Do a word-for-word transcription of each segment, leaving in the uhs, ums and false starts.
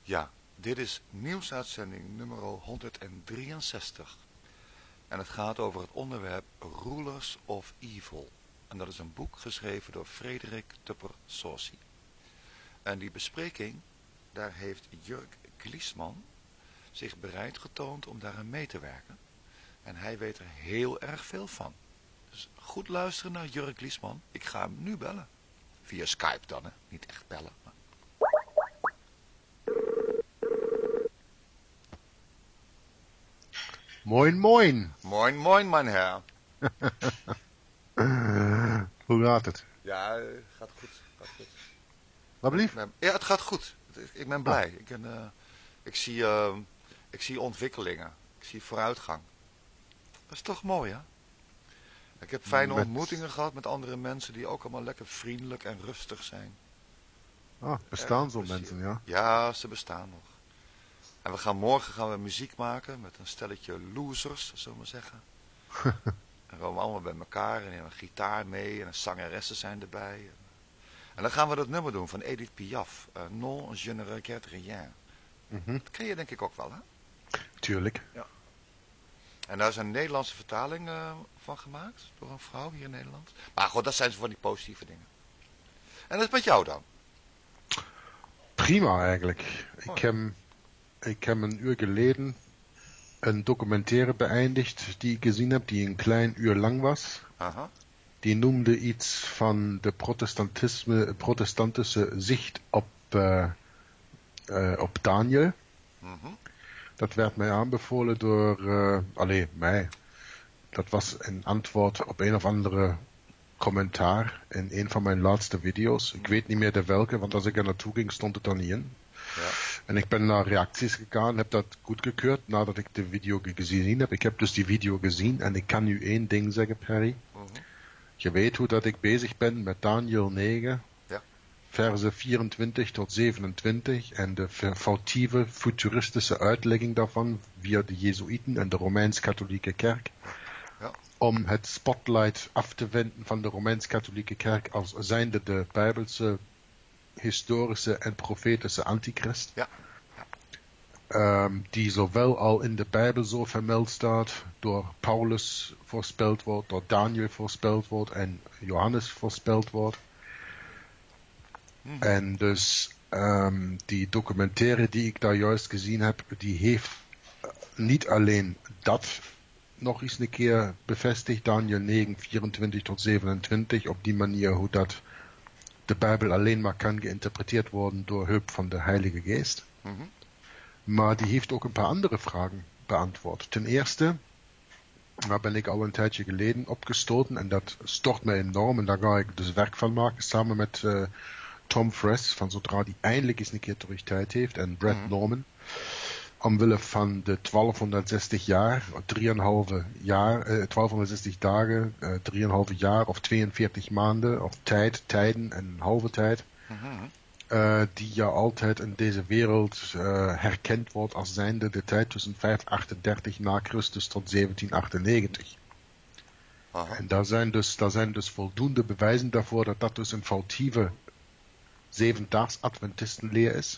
Ja, dit is nieuwsuitzending nummer honderddrieënzestig. En het gaat over het onderwerp Rulers of Evil. En dat is een boek geschreven door Frederik Tupper Saucy. En die bespreking, daar heeft Jurk Gliesman zich bereid getoond om daaraan mee te werken. En hij weet er heel erg veel van. Dus goed luisteren naar Jurk Gliesman. Ik ga hem nu bellen. Via Skype dan, hè. Niet echt bellen. Maar... Moin, moin. Moin, moin, mijn heer. Hoe gaat het? Ja, gaat goed. Gaat goed. Wat blieft? Ja, het gaat goed. Ik ben blij. Ik, ben, uh, ik, zie, uh, ik zie ontwikkelingen. Ik zie vooruitgang. Dat is toch mooi, hè? Ik heb fijne met... ontmoetingen gehad met andere mensen die ook allemaal lekker vriendelijk en rustig zijn. Ah, bestaan zo'n mensen, ja? Ja, ze bestaan nog. En we gaan morgen gaan we muziek maken met een stelletje losers, zullen we maar zeggen. En we komen allemaal bij elkaar en een gitaar mee en zangeressen zijn erbij. En dan gaan we dat nummer doen van Edith Piaf. Uh, non, je ne regrette rien. Mm-hmm. Dat ken je denk ik ook wel, hè? Tuurlijk. Ja. En daar is een Nederlandse vertaling uh, van gemaakt door een vrouw hier in Nederland. Maar goed, dat zijn ze van die positieve dingen. En dat is met jou dan? Prima eigenlijk. Oh. Ik, heb, ik heb een uur geleden een documentaire beëindigd die ik gezien heb, die een klein uur lang was. Aha. Die noemde iets van de protestantisme, protestantische zicht op, uh, uh, op Daniel. Mm-hmm. Dat werd mij aanbevolen door, uh, allee, mij. Dat was een antwoord op een of andere commentaar in een van mijn laatste video's. Ik weet niet meer de welke, want als ik er naartoe ging stond het er niet in. Ja. En ik ben naar reacties gegaan, heb dat goedgekeurd nadat ik de video gezien heb. Ik heb dus die video gezien en ik kan nu één ding zeggen, Perry. Mm-hmm. Je weet hoe dat ik bezig ben met Daniel negen, ja. versen vierentwintig tot zevenentwintig en de foutieve, futuristische uitlegging daarvan via de Jezuïeten en de Romeins-Katholieke Kerk. Ja. Om het spotlight af te wenden van de Romeins-Katholieke Kerk als zijnde de Bijbelse, historische en profetische antichrist. Ja. Um, die zowel al in de Bijbel zo vermeld staat, door Paulus voorspeld wordt, door Daniel voorspeld wordt en Johannes voorspeld wordt. Mm-hmm. En dus um, die documentaire die ik daar juist gezien heb, die heeft uh, niet alleen dat nog eens een keer bevestigd, Daniel negen, vierentwintig tot zevenentwintig, op die manier hoe dat de Bijbel alleen maar kan geïnterpreteerd worden door hulp van de Heilige Geest. Mm-hmm. Maar die heeft ook een paar andere vragen beantwoord. Ten eerste, daar ben ik al een tijdje geleden opgestoten en dat stort mij enorm en daar ga ik dus werk van maken samen met uh, Tom Friess, van zodra die eindelijk eens een keer terug tijd heeft, en Brad mm-hmm. Norman. Omwille van de twaalfhonderdzestig jaar, drieënhalve jaar, uh, twaalfhonderdzestig dagen, uh, drieënhalve jaar of tweeënveertig maanden of tijd, tijden en een halve tijd. Mm-hmm. Uh, die ja altijd in deze wereld uh, herkend wordt als zijnde de tijd tussen vijfhonderdachtendertig na Christus tot zeventien achtennegentig. Aha. En daar zijn, dus, daar zijn dus voldoende bewijzen daarvoor dat dat dus een foutieve zevendaags Adventistenleer is.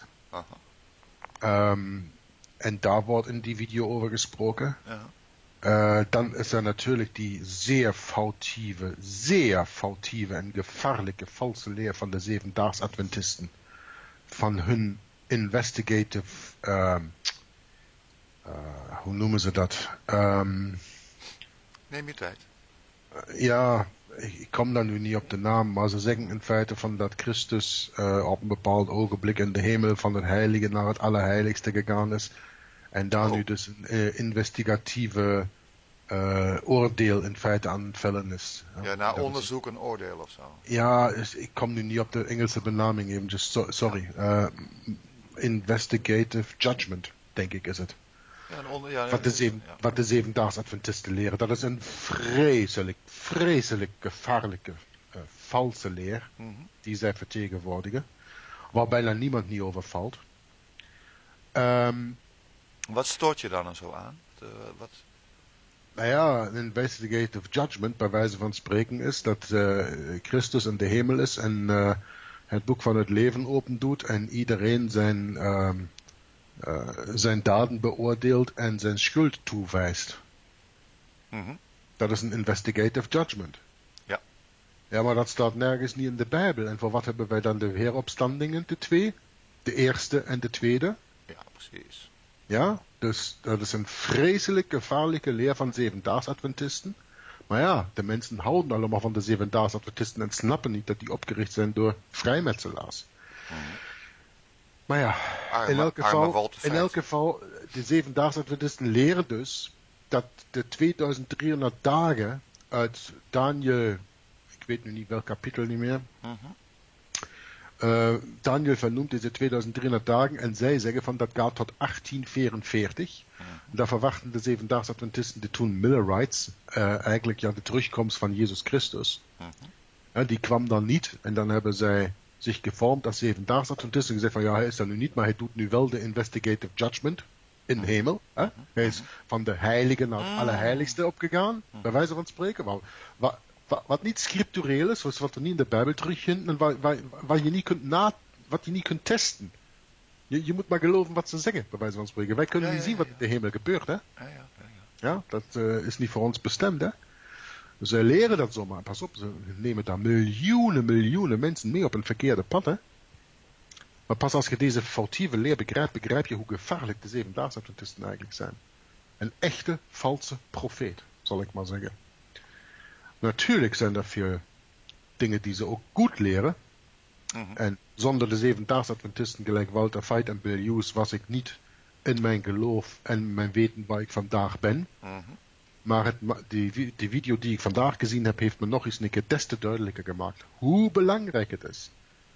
Um, en daar wordt in die video over gesproken. Ja. Uh, dan is er natuurlijk die zeer foutieve, zeer foutieve en gevaarlijke valse leer van de zevendaags Adventisten. Van hun investigative, uh, uh, hoe noemen ze dat? Um, Neem je tijd. Uh, ja, ik, ik kom daar nu niet op de naam, maar ze zeggen in feite van dat Christus uh, op een bepaald ogenblik in de hemel van het heilige naar het allerheiligste gegaan is. En daar oh. nu dus een uh, investigatieve uh, oordeel in feite aan het vellen is. Ja, na onderzoek een oordeel of zo. Ja, dus ik kom nu niet op de Engelse benaming even, just so, sorry. Uh, investigative judgment, denk ik is het. Ja, een onder, ja, wat, de zeven, ja. wat de zevendaags Adventisten leren. Dat is een vreselijk, vreselijk gevaarlijke, uh, valse leer, mm-hmm. die zij vertegenwoordigen, waar bijna niemand niet over valt. Um, Wat stoort je dan zo aan? De, wat? Nou ja, een investigative judgment, bij wijze van spreken, is dat uh, Christus in de hemel is en uh, het boek van het leven opendoet en iedereen zijn, uh, uh, zijn daden beoordeelt en zijn schuld toewijst. Mm-hmm. Dat is een investigative judgment. Ja. Ja, maar dat staat nergens niet in de Bijbel. En voor wat hebben wij dan de weeropstandingen, de twee? De eerste en de tweede? Ja, precies. Ja, dus dat is een vreselijk gevaarlijke leer van Zevendaags-Adventisten. Maar ja, de mensen houden allemaal van de Zevendaags-Adventisten en snappen niet dat die opgericht zijn door vrijmetselaars. Mm-hmm. Maar ja, arme, in elk geval, in elk feit. geval, de Zevendaags-Adventisten leren dus dat de tweeduizend driehonderd dagen uit Daniel, ik weet nu niet welk kapitel niet meer, mm-hmm. uh, Daniel vernoemt deze tweeduizend driehonderd dagen en zij zeggen van dat gaat tot achttien vierenveertig. Mm-hmm. Daar verwachten de Zevendaags-Adventisten, de toen Millerites, uh, eigenlijk ja de terugkomst van Jezus Christus. Mm-hmm. Ja, die kwam dan niet en dan hebben zij zich gevormd als Zevendaags-Adventisten en gezegd van ja, hij is er nu niet, maar hij doet nu wel de investigative judgment in de hemel. Hè? Hij is van de heilige naar het allerheiligste opgegaan, bij wijze van spreken. Wat, wat, wat, wat niet scriptureel is, zoals wat we niet in de Bijbel terugvinden, en wat, wat, wat, je niet kunt na, wat je niet kunt testen. Je, je moet maar geloven wat ze zeggen, bij wijze van spreken. Wij kunnen ja, niet ja, zien ja, ja. wat in de hemel gebeurt. Hè? Ja, ja, ja, ja. ja, dat uh, is niet voor ons bestemd. Hè? Dus zij leren dat zomaar. Pas op, ze nemen daar miljoenen, miljoenen mensen mee op een verkeerde pad. Hè? Maar pas als je deze foutieve leer begrijpt, begrijp je hoe gevaarlijk de Zevendaags-Adventisten eigenlijk zijn. Een echte, valse profeet, zal ik maar zeggen. Natuurlijk zijn er veel dingen die ze ook goed leren. Mm-hmm. En zonder de Zevendaags-Adventisten, gelijk Walter Veit en Bill Hughes, was ik niet in mijn geloof en mijn weten waar ik vandaag ben. Mm-hmm. Maar het, die, die video die ik vandaag gezien heb, heeft me nog eens een keer des te duidelijker gemaakt hoe belangrijk het is.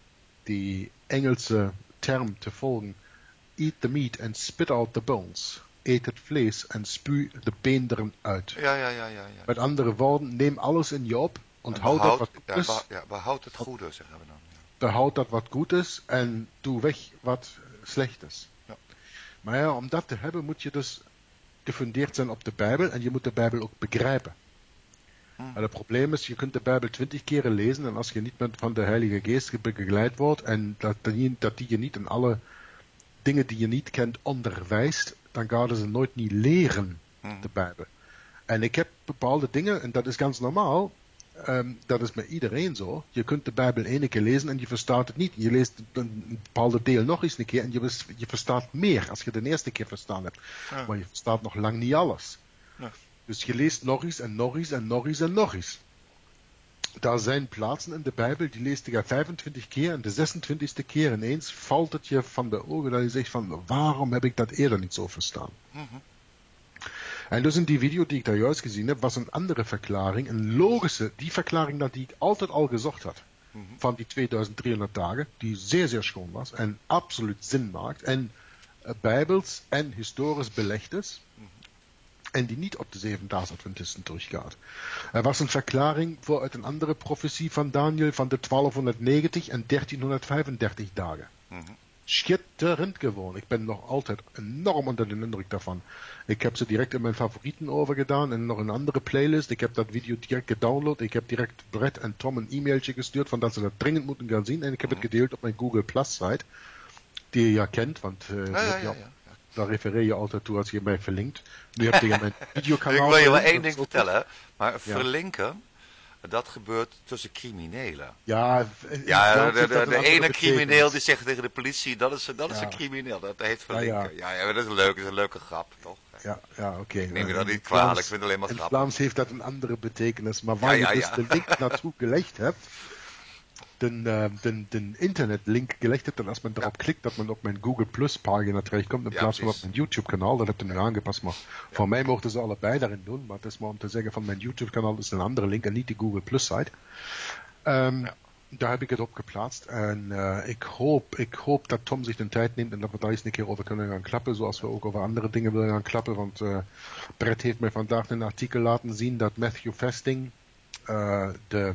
Die Engelse term te volgen. Eat the meat and spit out the bones. Eet het vlees en spuw de beenderen uit. Ja, ja, ja, ja, ja. Met andere woorden, neem alles in je op. Onthoud behoud, dat wat goed ja, is. Behoud, ja, behoud het goede, zeggen we dan. Ja. Behoud dat wat goed is en doe weg wat slecht is. Ja. Maar ja, om dat te hebben moet je dus gefundeerd zijn op de Bijbel en je moet de Bijbel ook begrijpen. Hmm. Maar het probleem is, je kunt de Bijbel twintig keren lezen en als je niet met van de Heilige Geest begeleid wordt en dat die, dat die je niet in alle dingen die je niet kent onderwijst, dan gaan ze nooit niet leren, hmm. de Bijbel. En ik heb bepaalde dingen, en dat is ganz normaal, um, dat is met iedereen zo. Je kunt de Bijbel ene keer lezen en je verstaat het niet. Je leest een bepaalde deel nog eens een keer en je, je verstaat meer als je de eerste keer verstaan hebt. Ja. Maar je verstaat nog lang niet alles. Ja. Dus je leest nog eens en nog eens en nog eens en nog eens. Daar zijn plaatsen in de Bijbel, die leest je vijfentwintig keer en de zesentwintigste keer ineens valt het je van de ogen dat je zegt van waarom heb ik dat eerder niet zo verstaan? Mm-hmm. En dus in die video die ik daar juist gezien heb, was een andere verklaring, een logische, die verklaring dat die ik altijd al gezocht had. Mm-hmm. Van die tweeduizend driehonderd dagen, die zeer zeer schoon was en absoluut zin maakt en uh, bijbels en historisch belegd is. Mm-hmm. En die niet op de Zevendaags-Adventisten teruggaat. Er was een verklaring voor uit een andere profetie van Daniel van de twaalfhonderdnegentig en dertienhonderdvijfendertig dagen. Mm-hmm. Schitterend gewoon. Ik ben nog altijd enorm onder de indruk daarvan. Ik heb ze direct in mijn favorieten overgedaan en nog een andere playlist. Ik heb dat video direct gedownload. Ik heb direct Brett en Tom een e-mailtje gestuurd van dat ze dat dringend moeten gaan zien. En ik heb mm-hmm. het gedeeld op mijn Google Plus site. Die je ja kent, want uh, ja, ja, ja, ja. daar refereer je altijd toe als je mij verlinkt. Nu heb je mijn videokanaal. Ik wil je wel één ding vertellen, maar verlinken, ja. dat gebeurt tussen criminelen. Ja, ja de, de, de, de ene crimineel die zegt tegen de politie, dat is, dat is ja. een crimineel, dat heet verlinken. Ja, ja. ja, ja dat is leuk, dat is een leuke grap, toch? Ja, ja oké. Okay. Ik neem je dat niet kwalijk, ik vind het alleen maar grappig. In Vlaams heeft dat een andere betekenis, maar waar ja, ja, je dus ja. de link naartoe gelegd hebt, de, uh, de, de internetlink gelegd hebt en als men erop ja. klikt dat men op mijn Google Plus pagina terechtkomt in ja, plaats van op mijn YouTube kanaal, dat heb je nu aangepast, maar ja. voor mij mochten ze allebei daarin doen, maar het is maar om te zeggen van mijn YouTube kanaal is een andere link en niet die Google Plus site. Um, ja. Daar heb ik het op geplaatst en uh, ik, hoop, ik hoop dat Tom zich de tijd neemt en dat we daar eens een keer over kunnen gaan klappen, zoals we ook over andere dingen willen gaan klappen, want uh, Brett heeft mij vandaag een artikel laten zien dat Matthew Festing, uh, de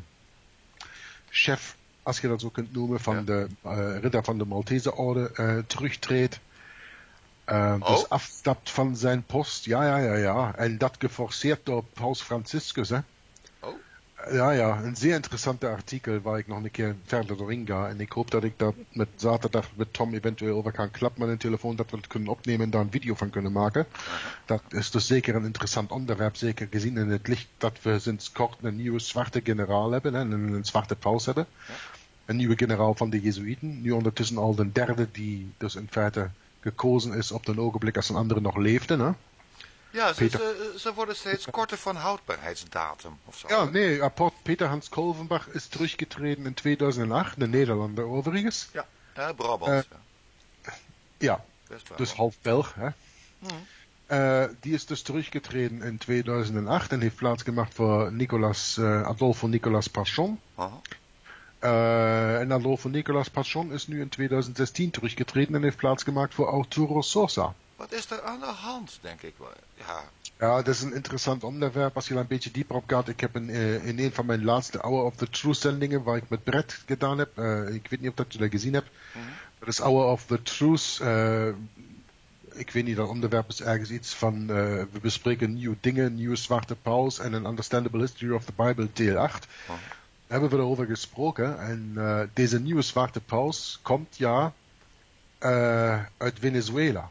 chef, als je dat zo kunt noemen, van ja. de uh, ridder van de Maltese orde uh, terugtreedt. Uh, oh. Dus afstapt van zijn post. Ja, ja, ja, ja. En dat geforceerd door Paus Franciscus, hè. Oh. Ja, ja, een zeer interessante artikel waar ik nog een keer verder doorheen ga. En ik hoop dat ik daar met zaterdag met Tom eventueel over kan klappen met een telefoon, dat we het kunnen opnemen en daar een video van kunnen maken. Uh-huh. Dat is dus zeker een interessant onderwerp, zeker gezien in het licht dat we sinds kort een nieuwe zwarte generaal hebben en een, een zwarte paus hebben. Ja. Een nieuwe generaal van de Jezuïeten. Nu ondertussen al de derde die dus in feite gekozen is op het ogenblik als een andere nog leefde, hè? Ja, ze, ze, ze worden steeds korter van houdbaarheidsdatum of zo. Ja, nee, rapport Peter Hans Kolvenbach is teruggetreden in tweeduizend acht, de Nederlander overigens. Ja, ja Brabant. Uh, ja, ja dus half Belg, hè. Hmm. Uh, die is dus teruggetreden in tweeduizend acht en heeft plaatsgemaakt voor Nicolas, uh, Adolfo Nicolas Pachon. Uh-huh. Uh, en Adolfo Nicolas Pachon is nu in tweeduizend zestien teruggetreden en heeft plaatsgemaakt voor Arturo Sosa. Wat is er aan de hand, denk ik wel? Ja. Ja, dat is een interessant onderwerp. Als je daar een beetje dieper op gaat. Ik heb een, uh, in een van mijn laatste Hour of the Truth zendingen, waar ik met Brett gedaan heb. Uh, ik weet niet of dat je dat gezien hebt. Mm-hmm. Dat is Hour of the Truth. Uh, ik weet niet, dat onderwerp is ergens iets van, uh, we bespreken nieuwe dingen, nieuwe zwarte paus en een Understandable History of the Bible deel acht. Oh. Hebben we erover gesproken. En uh, deze nieuwe zwarte paus komt ja uh, uit Venezuela.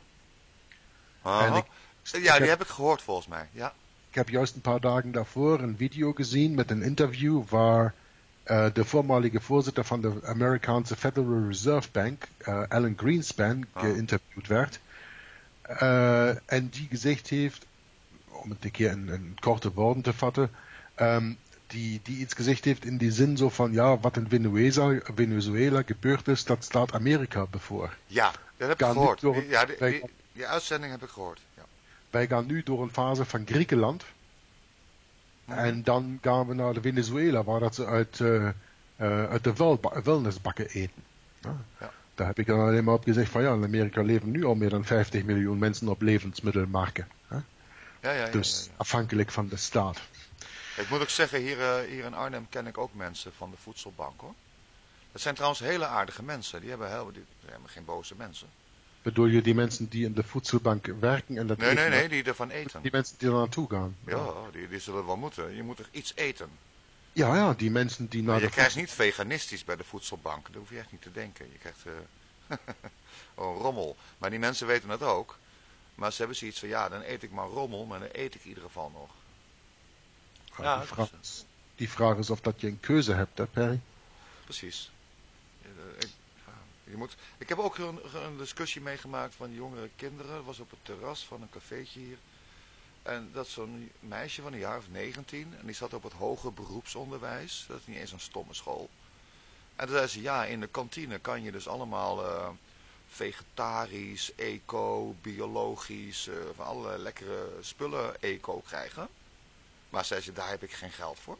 En ik, ja, die heb, heb ik gehoord volgens mij. Ja. Ik heb juist een paar dagen daarvoor een video gezien met een interview waar uh, de voormalige voorzitter van de Amerikaanse Federal Reserve Bank, uh, Alan Greenspan, oh. geïnterviewd werd. Uh, en die gezegd heeft, om het een keer in, in korte woorden te vatten, um, die, die iets gezegd heeft in die zin zo van, ja, wat in Venezuela, Venezuela gebeurd is, dat staat Amerika bevoor. Ja, dat heb ik gehoord. Door, ja, die, die, die uitzending heb ik gehoord. Ja. Wij gaan nu door een fase van Griekenland. Hmm. En dan gaan we naar de Venezuela, waar dat ze uit, uh, uh, uit de vuilba- vuilnisbakken eten. Ja. Ja. Daar heb ik dan alleen maar op gezegd van, ja, in Amerika leven nu al meer dan vijftig miljoen mensen op levensmiddelmarken. Ja? Ja, ja, ja, dus ja, ja. afhankelijk van de staat. Ik moet ook zeggen, hier, uh, hier in Arnhem ken ik ook mensen van de voedselbank, hoor. Dat zijn trouwens hele aardige mensen. Die hebben, heel, die hebben geen boze mensen. Bedoel je die mensen die in de voedselbank werken en dat Nee, eten? nee, nee, die ervan eten. Die mensen die er naartoe gaan. Ja, die, die zullen wel moeten. Je moet er iets eten. Ja, ja, die mensen die naar maar je de krijgt voedsel... niet veganistisch bij de voedselbank. Daar hoef je echt niet te denken. Je krijgt uh... oh, rommel. Maar die mensen weten het ook. Maar ze hebben zoiets van, ja, dan eet ik maar rommel, maar dan eet ik in ieder geval nog. Ja, ja, die, vraag is, die vraag is of dat je een keuze hebt, hè, Perry? Precies. Ik, je moet, ik heb ook een, een discussie meegemaakt van jongere kinderen. Dat was op het terras van een cafeetje hier. En dat zo'n meisje van een jaar of negentien. En die zat op het hoger beroepsonderwijs. Dat is niet eens een stomme school. En toen zei ze, ja, in de kantine kan je dus allemaal uh, vegetarisch, eco, biologisch, uh, van allerlei lekkere spullen eco krijgen. Maar zei ze, daar heb ik geen geld voor.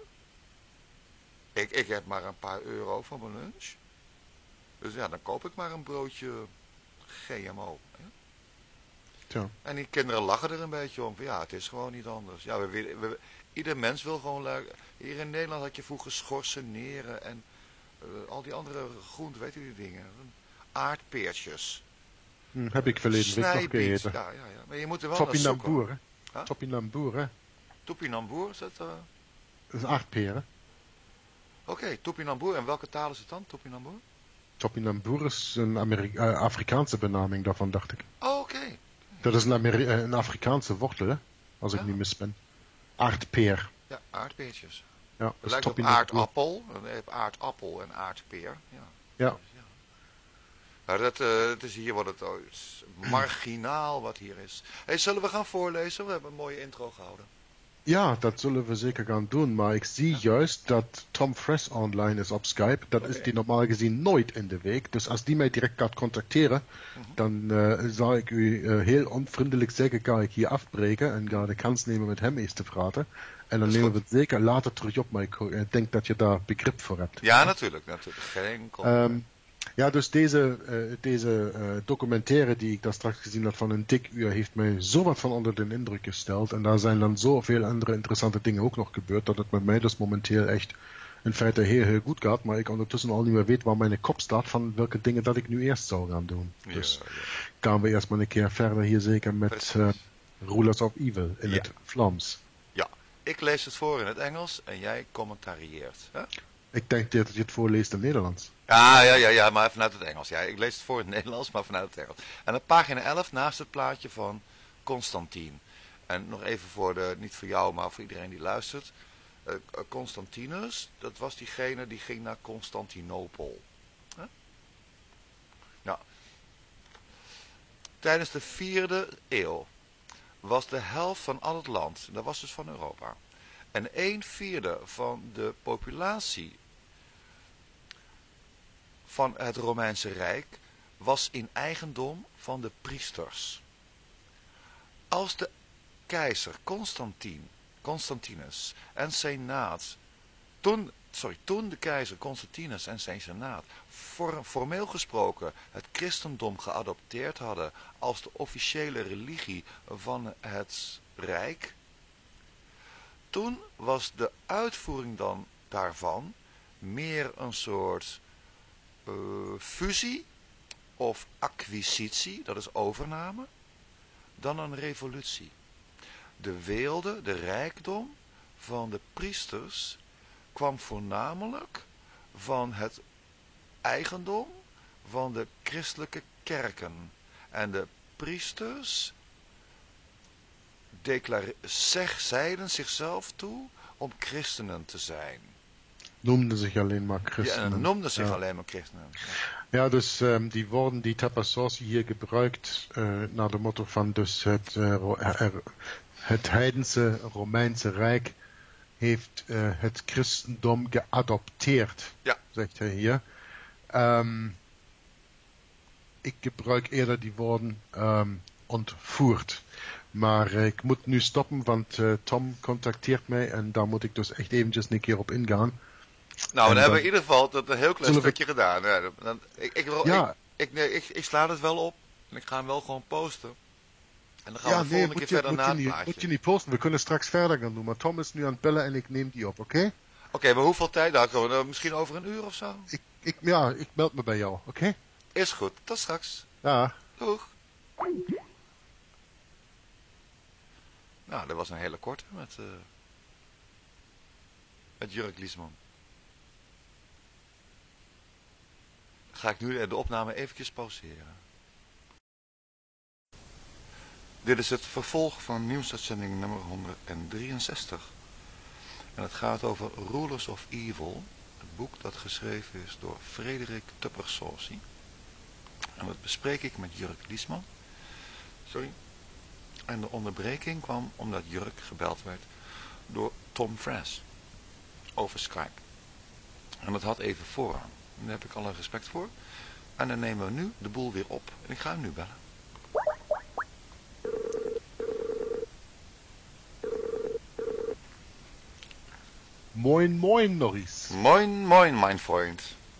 Ik, ik heb maar een paar euro voor mijn lunch. Dus ja, dan koop ik maar een broodje G M O. Hè? Ja. En die kinderen lachen er een beetje om. Ja, het is gewoon niet anders. Ja, we, we, we, ieder mens wil gewoon... Hier in Nederland had je vroeger schorseneren en uh, al die andere groenten, weet u die dingen? Aardpeertjes. Hm, heb ik verleden week nog gegeten. Ja, ja, ja. Maar je moet er wel naar zoeken. Topinambour, hè? Huh? Topinambour, hè? Topinambour, is dat... Uh... Dat is aardperen. Oké, okay, Topinambour. En welke taal is het dan, Topinambour? Topinambour is een Amerika- uh, Afrikaanse benaming daarvan, dacht ik. Oh, oké. Okay. Dat is een, Ameri- een Afrikaanse wortel, hè? Als ik ja. niet mis ben. Aardpeer. Ja, aardpeertjes. Ja, het lijkt op aardappel. Je hebt aardappel en aardpeer. Ja. Ja. Dus, ja. Nou, dat, uh, dat is hier wat het is marginaal wat hier is. Hey, zullen we gaan voorlezen? We hebben een mooie intro gehouden. Ja, dat zullen we zeker gaan doen. Maar ik zie ja. juist dat Tom Fresh online is op Skype. Dat okay. is die normaal gezien nooit in de week. Dus als die mij direct gaat contacteren, mm-hmm. dan uh, zal ik u uh, heel onvriendelijk zeggen, ga ik hier afbreken en ga de kans nemen met hem eens te praten. En dan nemen goed. we het zeker later terug op, maar ik uh, denk dat je daar begrip voor hebt. Ja, natuurlijk. natuurlijk. Geen um, Ja, dus deze, uh, deze uh, documentaire die ik daar straks gezien had van een dik uur heeft mij zo wat van onder de indruk gesteld. En daar zijn dan zoveel andere interessante dingen ook nog gebeurd, dat het met mij dus momenteel echt in feite heel, heel goed gaat. Maar ik ondertussen al niet meer weet waar mijn kop staat van welke dingen dat ik nu eerst zou gaan doen. Ja, dus ja. gaan we eerst maar een keer verder hier zeker met uh, Rulers of Evil in ja. het Vlaams. Ja, ik lees het voor in het Engels en jij commentarieert. Hè? Ik denk dat je het voorleest in Nederlands. Ja, ja, ja, ja, maar vanuit het Engels. Ja, ik lees het voor in het Nederlands, maar vanuit het Engels. En op pagina elf naast het plaatje van Constantijn. En nog even voor de, niet voor jou, maar voor iedereen die luistert. Uh, Constantinus, dat was diegene die ging naar Constantinopel. Huh? Ja. Tijdens de vierde eeuw was de helft van al het land, dat was dus van Europa, en een vierde van de populatie van het Romeinse Rijk was in eigendom van de priesters. Als de keizer Constantijn, Constantinus en senaat, toen, sorry, toen de keizer Constantinus en zijn senaat for, formeel gesproken het christendom geadopteerd hadden als de officiële religie van het Rijk, toen was de uitvoering dan daarvan meer een soort uh, fusie of acquisitie, dat is overname, dan een revolutie. De weelde, de rijkdom van de priesters kwam voornamelijk van het eigendom van de christelijke kerken. En de priesters zeg, zeiden zichzelf toe om christenen te zijn. Noemden zich alleen maar christenen. Ja, noemden zich ja. alleen maar christenen. Ja, ja dus um, die woorden die Tapassos hier gebruikt, uh, naar de motto van dus het, uh, er, het heidense Romeinse Rijk heeft uh, het christendom geadopteerd, ja. zegt hij hier. Um, ik gebruik eerder die woorden um, ontvoerd. Maar uh, ik moet nu stoppen, want uh, Tom contacteert mij en daar moet ik dus echt eventjes een keer op ingaan. Nou, dan hebben we in ieder geval dat een heel klein stukje we... gedaan. Ja, dan, ik, ik, ja. ik, ik, nee, ik, ik sla het wel op en ik ga hem wel gewoon posten. En dan gaan ja, we de volgende nee, keer je, verder moet na je het niet, plaatje. moet je niet posten, we kunnen straks verder gaan doen. Maar Tom is nu aan het bellen en ik neem die op, oké? Okay? Oké, okay, maar hoeveel tijd? Nou, komen we misschien over een uur of zo? Ik, ik, ja, ik meld me bij jou, oké? Okay? Is goed, tot straks. Ja. Doeg. Nou, dat was een hele korte met, uh, met Jurk Liesman. Ga ik nu de opname eventjes pauzeren. Dit is het vervolg van nieuwsuitzending nummer honderddrieënzestig. En het gaat over Rulers of Evil, het boek dat geschreven is door Frederik Tupper-Saussy. En dat bespreek ik met Jurk Liesman. Sorry. En de onderbreking kwam omdat Jurk gebeld werd door Tom Frass over Skype. En dat had even voorrang. Daar heb ik alle respect voor. En dan nemen we nu de boel weer op. En ik ga hem nu bellen. Moin, moin, Norris. Moin, moin, mijn vriend.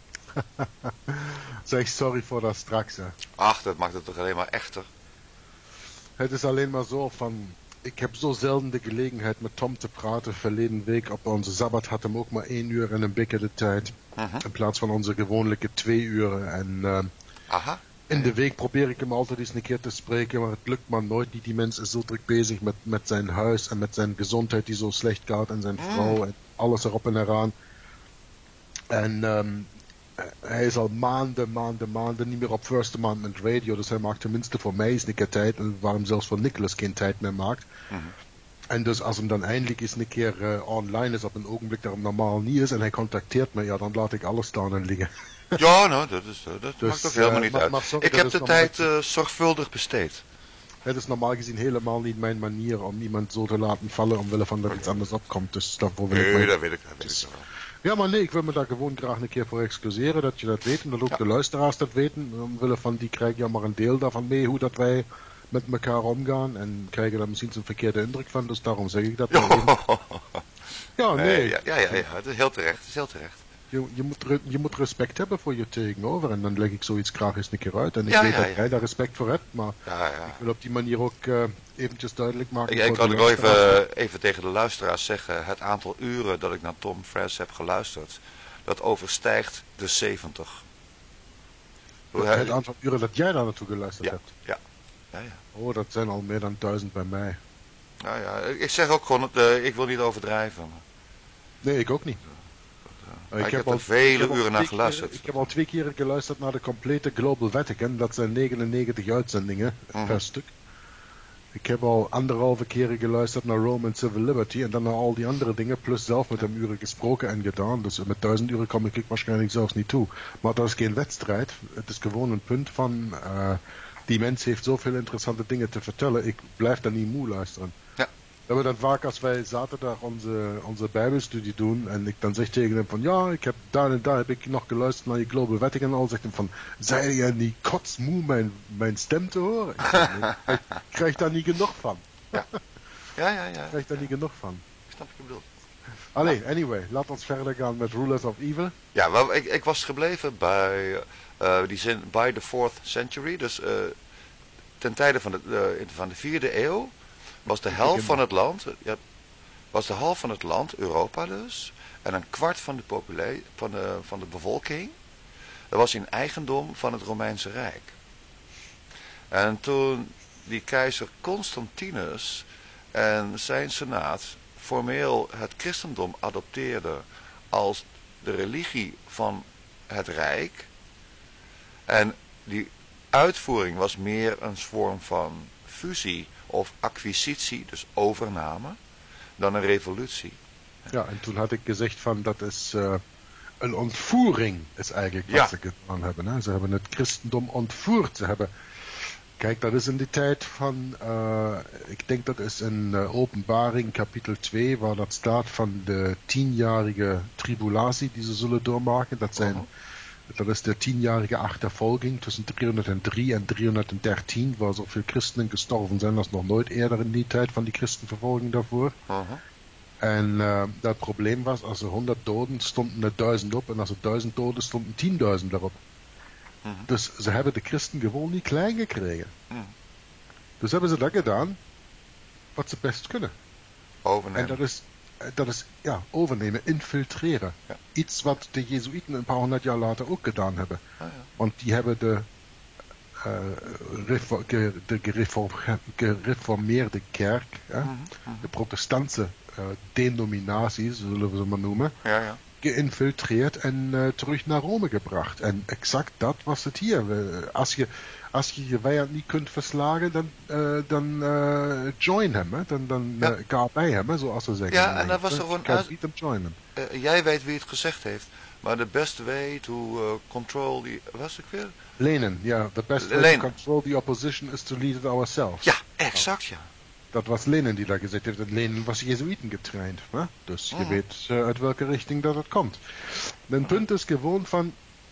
Zeg sorry voor dat straks, hè. Ach, dat maakt het toch alleen maar echter. Het is alleen maar zo van... Ik heb zo zelden de gelegenheid met Tom te praten. Verleden week op onze Sabbat had hem ook maar één uur en een beetje de tijd. Uh-huh. In plaats van onze gewone twee uren. En uh, Aha. in de week probeer ik hem altijd eens een keer te spreken. Maar het lukt maar nooit niet. Die mens is zo druk bezig met, met zijn huis en met zijn gezondheid die zo slecht gaat. En zijn vrouw mm. en alles erop en eraan. En um, hij is al maanden, maanden, maanden niet meer op First Amendment Radio. Dus hij maakt tenminste voor mij eens een keer tijd. En waarom zelfs voor Nicholas geen tijd meer maakt. Mm-hmm. En dus als hem dan eindelijk eens een keer uh, online is op een ogenblik dat hem normaal niet is. En hij contacteert me, ja dan laat ik alles staan en liggen. Ja, nou, dat, is, dat dus, maakt ook helemaal uh, niet maar, uit. Maar sorry, ik heb de tijd uh, zorgvuldig besteed. Het is normaal gezien helemaal niet mijn manier om iemand zo te laten vallen omwille van dat okay. iets anders opkomt. Dus daarvoor wil nee, ik... Nee, dat weet ik, dat weet dus, ik wel. Ja, maar nee, ik wil me daar gewoon graag een keer voor excuseren, dat je dat weet. En dat ook ja. de luisteraars dat weten. Omwille van, die krijgen ja maar een deel daarvan mee, hoe dat wij met elkaar omgaan. En krijgen daar misschien zo'n verkeerde indruk van, dus daarom zeg ik dat. Ja, nee. Ja, ja, ja, ja, het is heel terecht, het is heel terecht. Je, je, moet, je moet respect hebben voor je tegenover en dan leg ik zoiets graag eens een keer uit. En ik ja, weet ja, dat ja. jij daar respect voor hebt, maar ja, ja. ik wil op die manier ook uh, eventjes duidelijk maken. Ik, ik kan ook wel even, even tegen de luisteraars zeggen, het aantal uren dat ik naar Tom Frass heb geluisterd, dat overstijgt de zeventig. Het, het aantal uren dat jij daar naartoe geluisterd ja, hebt? Ja. Ja, ja. Oh, dat zijn al meer dan duizend bij mij. Nou ja, ik zeg ook gewoon, uh, ik wil niet overdrijven. Nee, ik ook niet. Uh, ik, ik heb, heb er vele uren naar geluisterd. Keer, ik heb al twee keer geluisterd naar de complete Global Vatican. Dat zijn negenennegentig uitzendingen mm-hmm. per stuk. Ik heb al anderhalve keren geluisterd naar Rome and Civil Liberty en dan naar al die andere dingen, plus zelf met hem uren gesproken en gedaan. Dus met duizend uren kom ik waarschijnlijk zelfs niet toe. Maar dat is geen wedstrijd. Het is gewoon een punt van, uh, die mens heeft zoveel interessante dingen te vertellen. Ik blijf daar niet moe luisteren. Ja. We hebben dan vaak als wij zaterdag onze, onze bijbelstudie doen en ik dan zeg tegen hem van ja, ik heb daar en daar heb ik nog geluisterd naar je Global Vatican en al zegt hem van, zei je niet kotsmoe mijn, mijn stem te horen? Ik, zeg, nee, ik krijg daar niet genoeg van. Ja, ja, ja. ja. Ik krijg daar ja. niet genoeg van. Ik snap wat je bedoelt. Allee, anyway, laat ons verder gaan met Rulers of Evil. Ja, wel, ik, ik was gebleven bij uh, die zin by the fourth century, dus uh, ten tijde van de, uh, van de vierde eeuw. Was de helft van het land, ja, was de helft van het land, Europa dus, en een kwart van de, popula- van de, van de bevolking, dat was in eigendom van het Romeinse Rijk. En toen die keizer Constantinus en zijn senaat formeel het christendom adopteerde als de religie van het Rijk, en die uitvoering was meer een vorm van fusie of acquisitie, dus overname, dan een revolutie. Ja, en toen had ik gezegd van dat is uh, een ontvoering is eigenlijk wat ja. ze gedaan hebben. Hè? Ze hebben het christendom ontvoerd. Ze hebben, kijk, dat is in de tijd van, uh, ik denk dat is in uh, Openbaring kapitel twee, waar dat staat van de tienjarige tribulatie die ze zullen doormaken. Dat zijn... Uh-huh. Dat is de tienjarige achtervolging tussen driehonderddrie en driehonderddertien, waar zoveel christenen gestorven zijn als nog nooit eerder in die tijd van die christenvervolging daarvoor. Uh-huh. En uh, dat probleem was, als er honderd doden stonden er duizend op, en als er duizend doden stonden tienduizend erop. Uh-huh. Dus ze hebben de christen gewoon niet klein gekregen. Uh-huh. Dus hebben ze dat gedaan, wat ze best kunnen. Overnemen. En dat is... Dat is, ja, overnemen, infiltreren. Ja. Iets wat de Jezuïeten een paar honderd jaar later ook gedaan hebben. Ah, ja. Want die hebben de, uh, refo- ge- de gereform- gereformeerde kerk, hè, mm-hmm. Mm-hmm. de protestantse uh, denominatie, zullen we ze maar noemen, ja, ja. geïnfiltreerd en uh, terug naar Rome gebracht. En exact dat was het hier. We, als je Als je je vijand niet kunt verslagen, dan, uh, dan uh, join hem. Hè? Dan, dan ja. uh, ga bij hem, hè? Zoals ze zeggen. Ja, en dat was er gewoon uit... Hem joinen. Uh, jij weet wie het gezegd heeft. Maar the best way to uh, control the... Was ik weer? Lenin, ja. Yeah, the best way Lenin. to control the opposition is to lead it ourselves. Ja, exact, ja. Dat was Lenin die dat gezegd heeft. En Lenin was Jezuïeten getraind. Hè? Dus oh. je weet uh, uit welke richting dat het komt. Mijn oh. punt is gewoon van...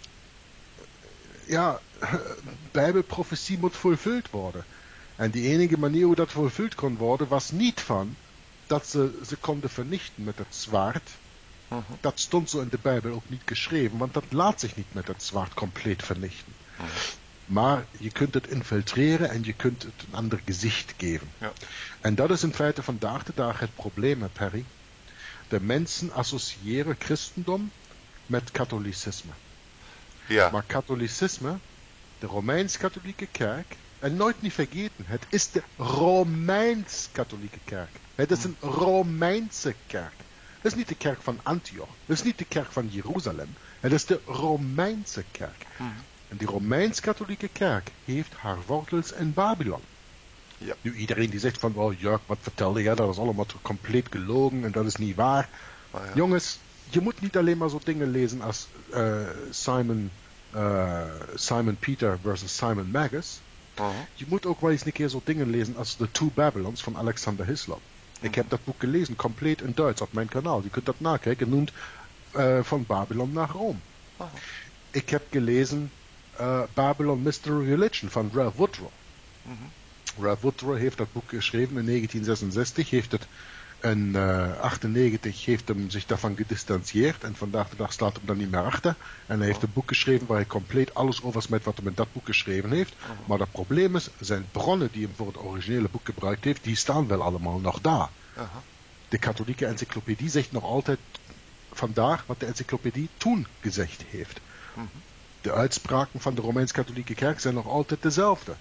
Ja, Bijbelprofetie moet vervuld worden. En die enige manier hoe dat vervuld kon worden, was niet van dat ze ze konden vernichten met het zwaard. Uh-huh. Dat stond zo in de Bijbel ook niet geschreven, want dat laat zich niet met het zwaard compleet vernichten. Uh-huh. Maar je kunt het infiltreren en je kunt het een ander gezicht geven. Ja. En dat is in feite vandaag de dag het probleem, hè, Perry. De mensen associëren christendom met katholicisme. Ja. Maar katholicisme, de Romeins-katholieke kerk, en nooit niet vergeten, het is de Romeins-katholieke kerk. Het is een Romeinse kerk. Het is niet de kerk van Antioch. Het is niet de kerk van Jeruzalem. Het is de Romeinse kerk. Hmm. En die Romeins-katholieke kerk heeft haar wortels in Babylon. Ja. Nu iedereen die zegt van, oh Jörg, wat vertelde jij, dat is allemaal compleet gelogen en dat is niet waar. Oh, ja. Jongens, je moet niet alleen maar zo dingen lezen als uh, Simon, uh, Simon Peter versus Simon Magus. Uh-huh. Je moet ook wel eens een keer zo dingen lezen als The Two Babylons van Alexander Hislop. Uh-huh. Ik heb dat boek gelezen, compleet in Duits op mijn kanaal. Je kunt dat nakijken, noemt uh, Van Babylon naar Rome. Uh-huh. Ik heb gelezen uh, Babylon Mystery Religion van Ralph Woodrow. Uh-huh. Ralph Woodrow heeft dat boek geschreven in negentien zesenzestig, heeft het in uh, achtennegentig heeft hem zich daarvan gedistanceerd en vandaag de dag staat hem daar niet meer achter. En hij heeft een boek geschreven waar hij compleet alles over smet wat hij in dat boek geschreven heeft. Uh-huh. Maar het probleem is, zijn bronnen die hem voor het originele boek gebruikt heeft, die staan wel allemaal nog daar. Uh-huh. De katholieke encyclopedie zegt nog altijd vandaag wat de encyclopedie toen gezegd heeft. Uh-huh. De uitspraken van de Romeins-katholieke kerk zijn nog altijd dezelfde.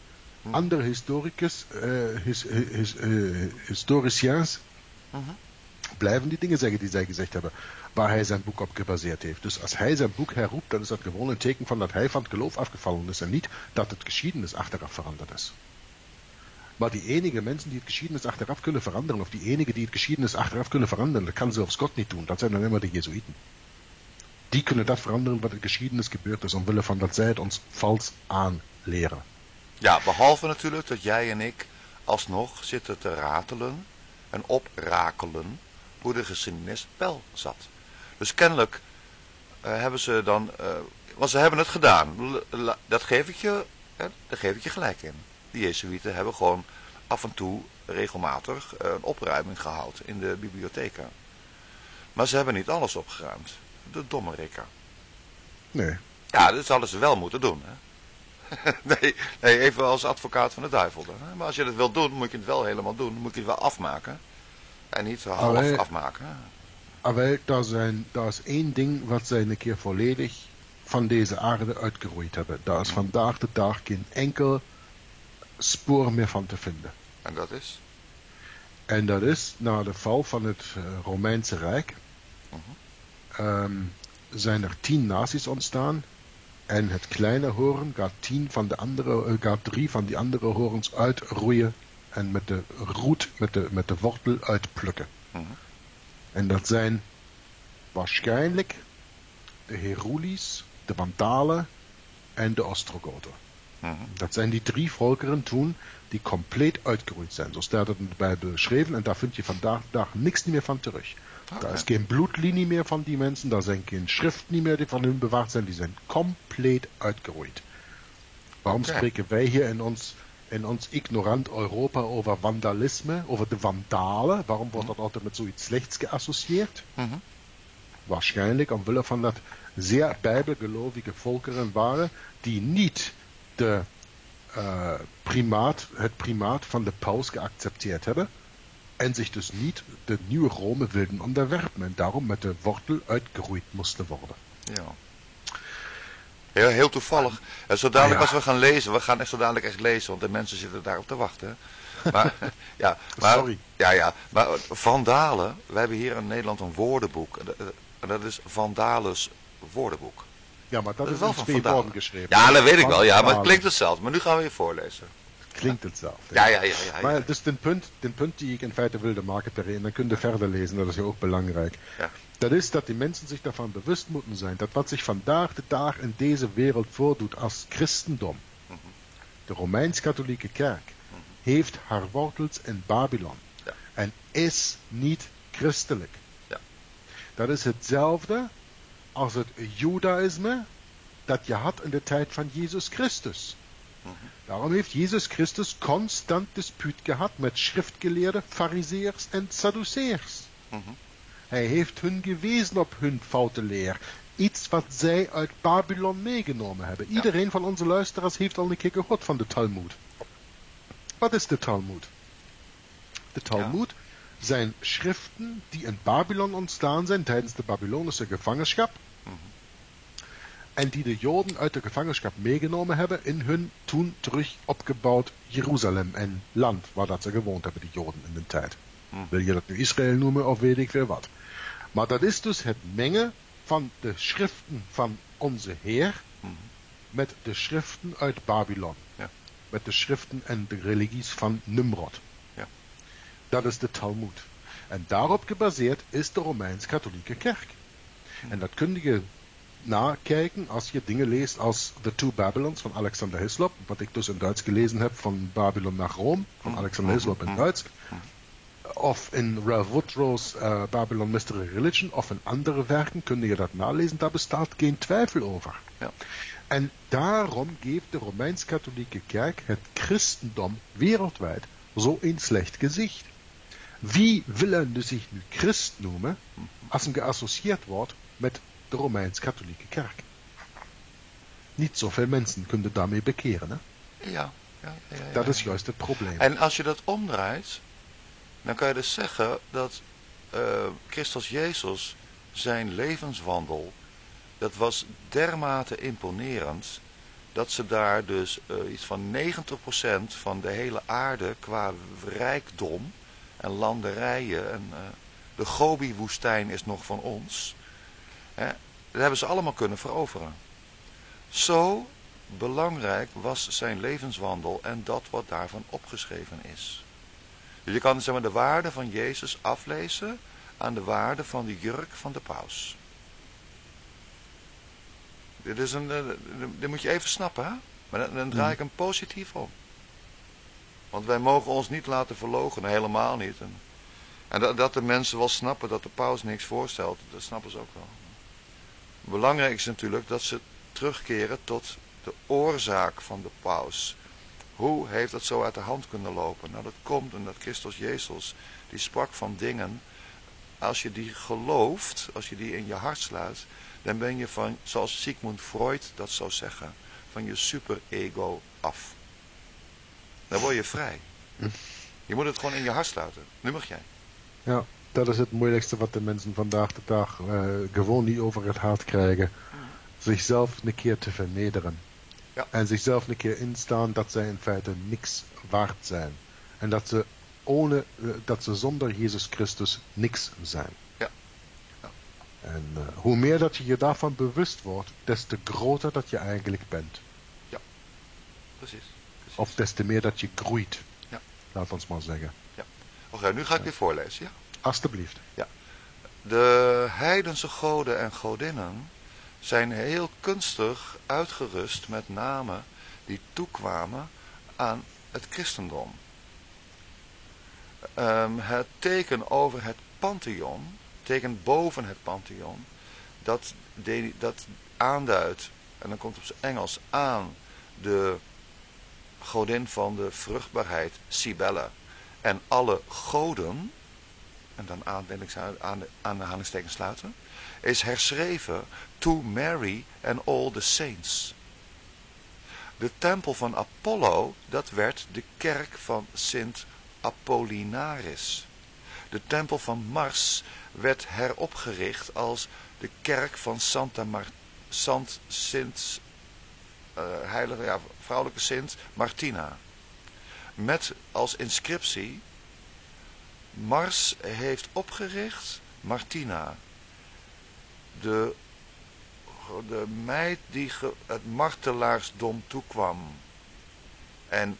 Mhm. Andere historicus, uh, his, his, uh, historiciens Mhm. blijven die dingen zeggen die zij gezegd hebben, waar hij zijn boek op gebaseerd heeft. Dus als hij zijn boek herroept, dan is dat gewoon een teken van dat hij van het geloof afgevallen is en niet dat het geschiedenis achteraf veranderd is. Maar die enige mensen die het geschiedenis achteraf kunnen veranderen, of die enige die het geschiedenis achteraf kunnen veranderen, dat kan zelfs God niet doen. Dat zijn dan immer de Jezuïeten. Die kunnen dat veranderen wat in de geschiedenis gebeurd is, omwille van dat zij het ons vals aanleren. Ja, behalve natuurlijk dat jij en ik alsnog zitten te ratelen en oprakelen hoe de geschiedenis wel zat. Dus kennelijk uh, hebben ze dan, uh, want ze hebben het gedaan, L dat geef ik je, hè, daar geef ik je gelijk in. De Jezuïeten hebben gewoon af en toe regelmatig uh, een opruiming gehouden in de bibliotheken. Maar ze hebben niet alles opgeruimd. De domme rikken. Nee. Ja, dat zouden ze wel moeten doen, hè. nee, nee, even als advocaat van de duivel. Hè? Maar als je dat wil doen, moet je het wel helemaal doen. Dan moet je het wel afmaken. En niet half Allee, afmaken. Maar daar, zijn, daar is één ding wat zij een keer volledig van deze aarde uitgeroeid hebben. Daar is vandaag de dag geen enkel spoor meer van te vinden. En dat is? En dat is, na de val van het uh, Romeinse Rijk, uh-huh. um, zijn er tien naties ontstaan. En het kleine hoorn gaat, tien van de andere, uh, gaat drie van die andere horens uitroeien en met de roet, met de, met de wortel uitplukken. Uh-huh. En dat zijn waarschijnlijk de Herulis, de Vandalen en de Ostrogoten. Uh-huh. Dat zijn die drie volkeren toen die compleet uitgeroeid zijn. Zo staat het in de Bijbel beschreven en daar vind je vandaag de dag niks meer van terug. Okay. Daar is geen bloedlinie meer van die mensen, daar zijn geen schriften meer die van hun bewaard zijn, die zijn compleet uitgeroeid. Waarom okay. spreken wij hier in ons, in ons ignorant Europa over vandalisme, over de Vandalen? Waarom wordt dat altijd met zoiets slechts geassocieerd? Mm-hmm. Waarschijnlijk omwille van dat zeer bijbelgelovige volkeren waren, die niet de, uh, primaat, het primaat van de paus geaccepteerd hebben. En zich dus niet de nieuwe Rome wilden onderwerpen. En daarom met de wortel uitgeroeid moesten worden. Ja. Heel, heel toevallig. En zo dadelijk ja. als we gaan lezen. We gaan echt zo dadelijk echt lezen. Want de mensen zitten daarop te wachten. Maar, ja, maar, Sorry. Ja, ja. Maar Vandalen. We hebben hier in Nederland een woordenboek. En dat is Vandalus woordenboek. Ja, maar dat, dat is wel van twee woorden geschreven. Ja, dat weet ik wel. Ja, maar het klinkt hetzelfde. Maar nu gaan we weer voorlezen. Klinkt hetzelfde. Ja, ja, ja. ja, ja. Maar dus den punt, den punt die ik in feite wilde maken, en dan kun je verder lezen, dat is ja ook belangrijk. Ja. Dat is dat die mensen zich daarvan bewust moeten zijn, dat wat zich vandaag de dag in deze wereld voordoet als christendom, mm-hmm. de Romeins-Katholieke kerk, mm-hmm. heeft haar wortels in Babylon. Ja. En is niet christelijk. Ja. Dat is hetzelfde als het judaïsme dat je had in de tijd van Jezus Christus. Mm-hmm. Daarom heeft Jezus Christus constant dispuut gehad met schriftgeleerden, fariseërs en sadduceërs. Mm-hmm. Hij heeft hun gewezen op hun foute leer. Iets wat zij uit Babylon meegenomen hebben. Ja. Iedereen van onze luisteraars heeft al een keer gehoord van de Talmud. Wat is de Talmud? De Talmud ja. zijn schriften die in Babylon ontstaan zijn tijdens de Babylonische gevangenschap. Mm-hmm. En die de Joden uit de gevangenschap meegenomen hebben in hun toen terug opgebouwd Jeruzalem en land waar dat ze gewoond hebben, die Joden in de tijd. Mm. Wil je dat nu Israël noemen of weet ik veel wat. Maar dat is dus het mengen van de schriften van onze Heer mm. met de schriften uit Babylon. Ja. Met de schriften en de religies van Nimrod. Ja. Dat is de Talmud. En daarop gebaseerd is de Romeins-Katholieke kerk. Mm. En dat kun je nakijken als je dingen leest als The Two Babylons van Alexander Hislop, wat ik dus in Duits gelezen heb, van Babylon naar Rome, van Alexander Hislop in Duits, of in Ralph Woodrow's uh, Babylon Mystery Religion, of in andere werken, kun je dat nalezen, daar bestaat geen twijfel over. Ja. En daarom geeft de Romeins-Katholieke kerk het christendom wereldwijd zo een slecht gezicht. Wie willen dus zich nu christ noemen, als hem geassocieerd wordt met de Romeins-Katholieke kerk? Niet zoveel mensen kunnen daarmee bekeren, hè? Ja, ja, ja, ja, ja. Dat is juist het probleem. En als je dat omdraait, dan kan je dus zeggen dat uh, Christus Jezus, zijn levenswandel, dat was dermate imponerend, dat ze daar dus uh, iets van negentig procent van de hele aarde qua rijkdom en landerijen en uh, de Gobi-woestijn is nog van ons. Hè, dat hebben ze allemaal kunnen veroveren. Zo belangrijk was zijn levenswandel en dat wat daarvan opgeschreven is. Dus je kan zeg maar, de waarde van Jezus aflezen aan de waarde van de jurk van de paus. Dit, is een, uh, dit moet je even snappen, hè? Maar dan, dan draai ik hem positief om. Want wij mogen ons niet laten verloochenen, helemaal niet. En, en dat, dat de mensen wel snappen dat de paus niks voorstelt, dat snappen ze ook wel. Belangrijk is natuurlijk dat ze terugkeren tot de oorzaak van de paus. Hoe heeft dat zo uit de hand kunnen lopen? Nou, dat komt omdat Christus Jezus, die sprak van dingen. Als je die gelooft, als je die in je hart sluit, dan ben je van, zoals Sigmund Freud dat zou zeggen, van je superego af. Dan word je vrij. Je moet het gewoon in je hart sluiten. Nu mag jij. Ja, dat is het moeilijkste wat de mensen vandaag de dag uh, gewoon niet over het hart krijgen. Zichzelf een keer te vernederen. Ja. En zichzelf een keer instaan dat zij in feite niks waard zijn. En dat ze, ohne, uh, dat ze zonder Jezus Christus niks zijn. Ja. Ja. En uh, hoe meer dat je je daarvan bewust wordt, des te groter dat je eigenlijk bent. Ja, precies. precies. Of des te meer dat je groeit. Ja. Laat ons maar zeggen. Ja. Oké, okay, nu ga ik weer voorlezen, ja? Alsjeblieft. Ja. De heidense goden en godinnen zijn heel kunstig uitgerust met namen die toekwamen aan het christendom. Um, het teken over het Pantheon, teken boven het Pantheon, dat, de, dat aanduidt, en dan komt het op zijn Engels, aan de godin van de vruchtbaarheid, Cybele, en alle goden, en dan aan, wil ik aan de aanhalingstekens sluiten, is herschreven to Mary and all the saints. De tempel van Apollo, dat werd de kerk van Sint Apollinaris. De tempel van Mars werd heropgericht als de kerk van Santa Mar Sant Sint, uh, heilige, ja, vrouwelijke Sint Martina. Met als inscriptie, Mars heeft opgericht Martina. De, de meid die ge, het martelaarsdom toekwam. En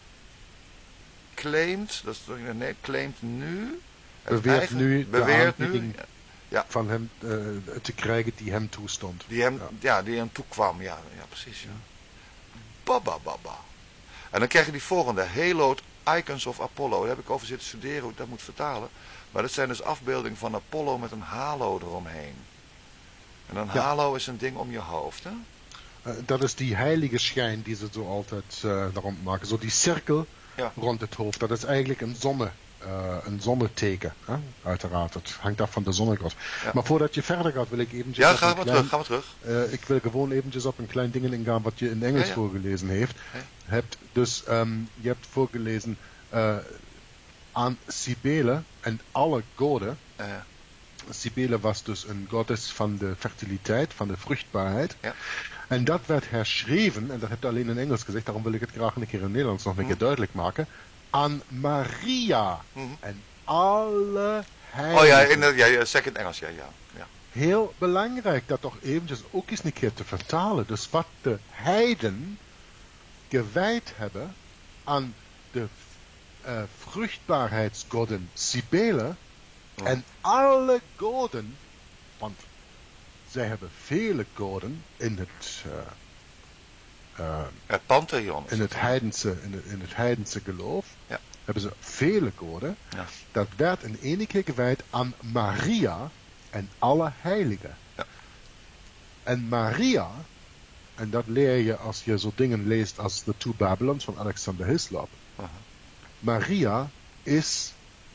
claimt, dat is, nee, claimt nu, beweert eigen, nu beweert de nu ja, van hem uh, te krijgen die hem toestond. Die hem, ja. ja, die hem toekwam, ja, ja precies. Ja. Baba, baba. En dan krijg je die volgende, Haloed Icons of Apollo. Daar heb ik over zitten studeren hoe ik dat moet vertalen. Maar dat zijn dus afbeeldingen van Apollo met een halo eromheen. En een ja. halo is een ding om je hoofd, hè? Uh, dat is die heilige schijn die ze zo altijd uh, rond maken. Zo die cirkel ja. rond het hoofd. Dat is eigenlijk een zonne. Uh, een zonneteken, hè? Uiteraard. Het hangt af van de zonnegod. Ja. Maar voordat je verder gaat, wil ik eventjes... Ja, gaan we terug, gaan we terug. Uh, ik wil gewoon eventjes op een klein ding ingaan wat je in Engels ja, ja. voorgelezen heeft. Ja. hebt. Dus um, je hebt voorgelezen uh, aan Cybele en alle goden. Ja. Cybele was dus een goddess van de fertiliteit, van de vruchtbaarheid. Ja. En dat werd herschreven, en dat heb je alleen in Engels gezegd, daarom wil ik het graag een keer in het Nederlands nog een keer duidelijk maken, aan Maria mm-hmm. en alle heiligen. Oh ja, in de, ja, second Engels, ja, ja, ja. Heel belangrijk dat toch eventjes ook eens een keer te vertalen. Dus wat de heiden gewijd hebben aan de uh, vruchtbaarheidsgoden Cybele mm. en alle goden, want zij hebben vele goden in het uh, uh, het Pantheon. In het heidense, in het, in het heidense geloof. Ja. Hebben ze vele goden. Ja. Dat werd in één keer gewijd aan Maria en alle heiligen. Ja. En Maria, en dat leer je als je zo dingen leest als The Two Babylons van Alexander Hislop. Uh-huh. Maria is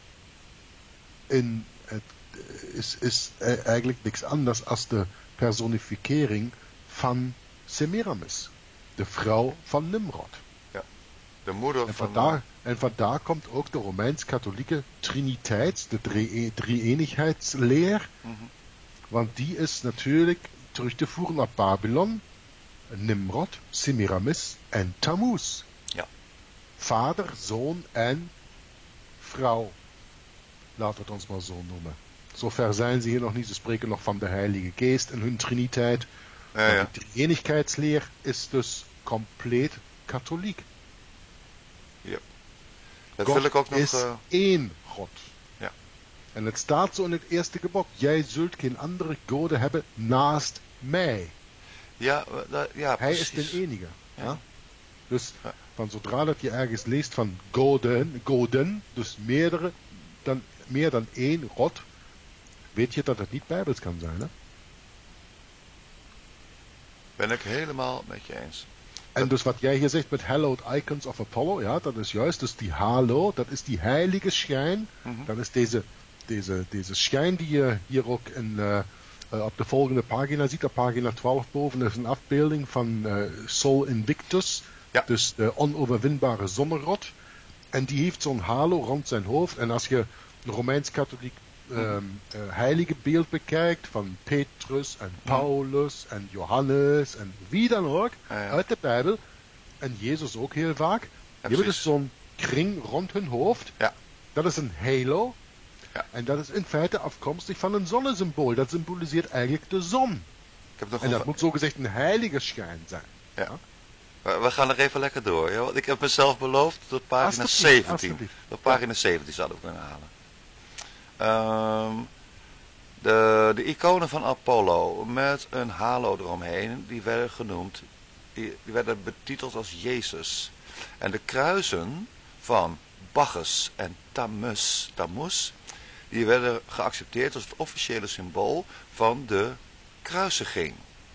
in het is, is eigenlijk niks anders als de personificering van Semiramis, de vrouw van Nimrod. Ja, de moeder en van... Vandaar, en vandaar komt ook de Romeins-katholieke triniteit, de drie, drie-enigheidsleer, mm-hmm. want die is natuurlijk terug te voeren naar Babylon, Nimrod, Semiramis en Tammuz. Ja. Vader, zoon en vrouw. Laten we het ons maar zo noemen. Zover zijn ze hier nog niet. Ze spreken nog van de Heilige Geest en hun triniteit. Ja, Maar ja. de drie-eenigheidsleer is dus compleet katholiek. Dat God wil ik ook nog... is Uh, één God. Ja. En het staat zo in het eerste gebod. Jij zult geen andere goden hebben naast mij. ja, uh, ja, Hij precies. is de enige. Ja. Ja? Dus Ja. van zodra dat je ergens leest van goden, goden, dus meerdere, dan, meer dan één God, weet je dat het niet bijbels kan zijn. Hè? Ben ik helemaal met je eens. En dus wat jij hier zegt met hallowed icons of Apollo, ja, dat is juist, dus die halo, dat is die heilige schijn. Mhm. Dat is deze, deze, deze schijn die je hier ook in, uh, uh, op de volgende pagina ziet, op pagina twaalf boven, is een afbeelding van uh, Sol Invictus, Ja. dus de onoverwinbare zonnerot. En die heeft zo'n halo rond zijn hoofd. En als je een Romeins-katholiek um, uh, heilige beeld bekijkt van Petrus en Paulus en Johannes en wie dan ook Ja, ja. uit de Bijbel, en Jezus ook heel vaak, die hebben precies. dus zo'n kring rond hun hoofd. Ja. Dat is een halo. Ja. En dat is in feite afkomstig van een zonnesymbool. Dat symboliseert eigenlijk de zon. Ik heb nog En een dat va- moet zogezegd een heilige schijn zijn. Ja. We we gaan er even lekker door. Ja? Want ik heb mezelf beloofd tot pagina Alsjeblieft, zeventien. alsjeblieft. Tot pagina zeventien zouden we kunnen halen. Ehm, de, de iconen van Apollo met een halo eromheen, die werden genoemd, die, die werden betiteld als Jezus. En de kruisen van Bacchus en Tammuz, Tammuz, die werden geaccepteerd als het officiële symbool van de kruisiging.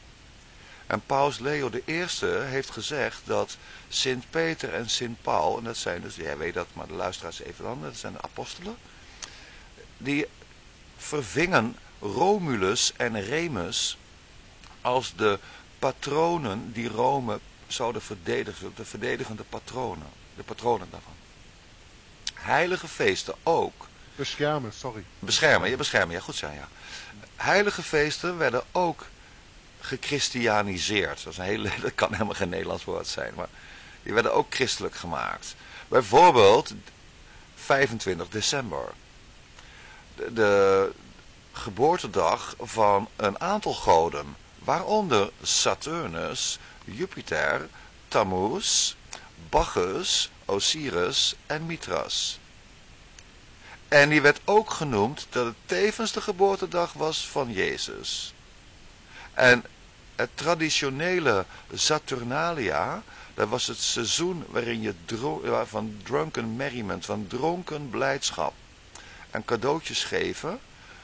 En Paus Leo de Eerste heeft gezegd dat Sint Peter en Sint Paul, en dat zijn dus, jij weet dat, maar de luisteraars even dan, dat zijn de apostelen, die vervingen Romulus en Remus als de patronen die Rome zouden verdedigen, de verdedigende patronen, de patronen daarvan. Heilige feesten ook. Beschermen, sorry. Beschermen, ja, beschermen, ja, goed zijn, ja. Heilige feesten werden ook gechristianiseerd. Dat is een hele, dat kan helemaal geen Nederlands woord zijn, maar die werden ook christelijk gemaakt. Bijvoorbeeld vijfentwintig december. De, de geboortedag van een aantal goden, waaronder Saturnus, Jupiter, Tammuz, Bacchus, Osiris en Mithras. En die werd ook genoemd dat het tevens de geboortedag was van Jezus. En het traditionele Saturnalia, dat was het seizoen waarin je dro- van drunken merriment, van dronken blijdschap en cadeautjes geven,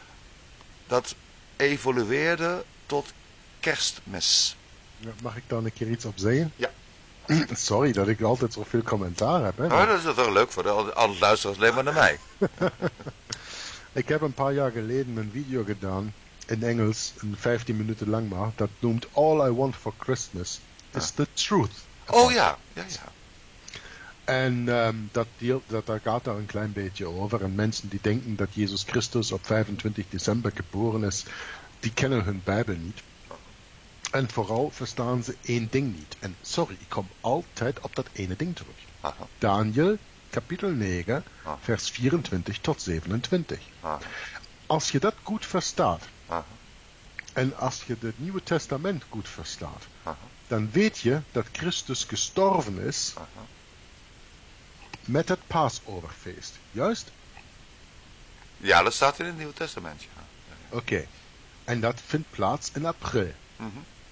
dat evolueerde tot kerstmis. Ja, mag ik daar een keer iets op zeggen? Ja. Sorry dat ik altijd zoveel commentaar heb. Hè? Oh, dat is toch leuk voor de alle luisteraars, alleen maar naar mij. Ik heb een paar jaar geleden een video gedaan in Engels, een vijftien minuten lang maar, dat noemt All I Want for Christmas is the Truth. Oh ja, ja, ja. En um, dat, deel, dat, daar gaat daar een klein beetje over. En mensen die denken dat Jezus Christus op vijfentwintig december geboren is, die kennen hun Bijbel niet. En vooral verstaan ze één ding niet. En sorry, ik kom altijd op dat ene ding terug. Aha, Daniel, kapitel negen, Ah. vers vierentwintig tot zevenentwintig. aha, Als je dat goed verstaat, aha, en als je het Nieuwe Testament goed verstaat, aha, dan weet je dat Christus gestorven is aha. met het Pasoverfeest. Juist? Ja, dat staat in het Nieuwe Testament, ja. Ja, Oké. En dat vindt plaats in april. ja. Mhm.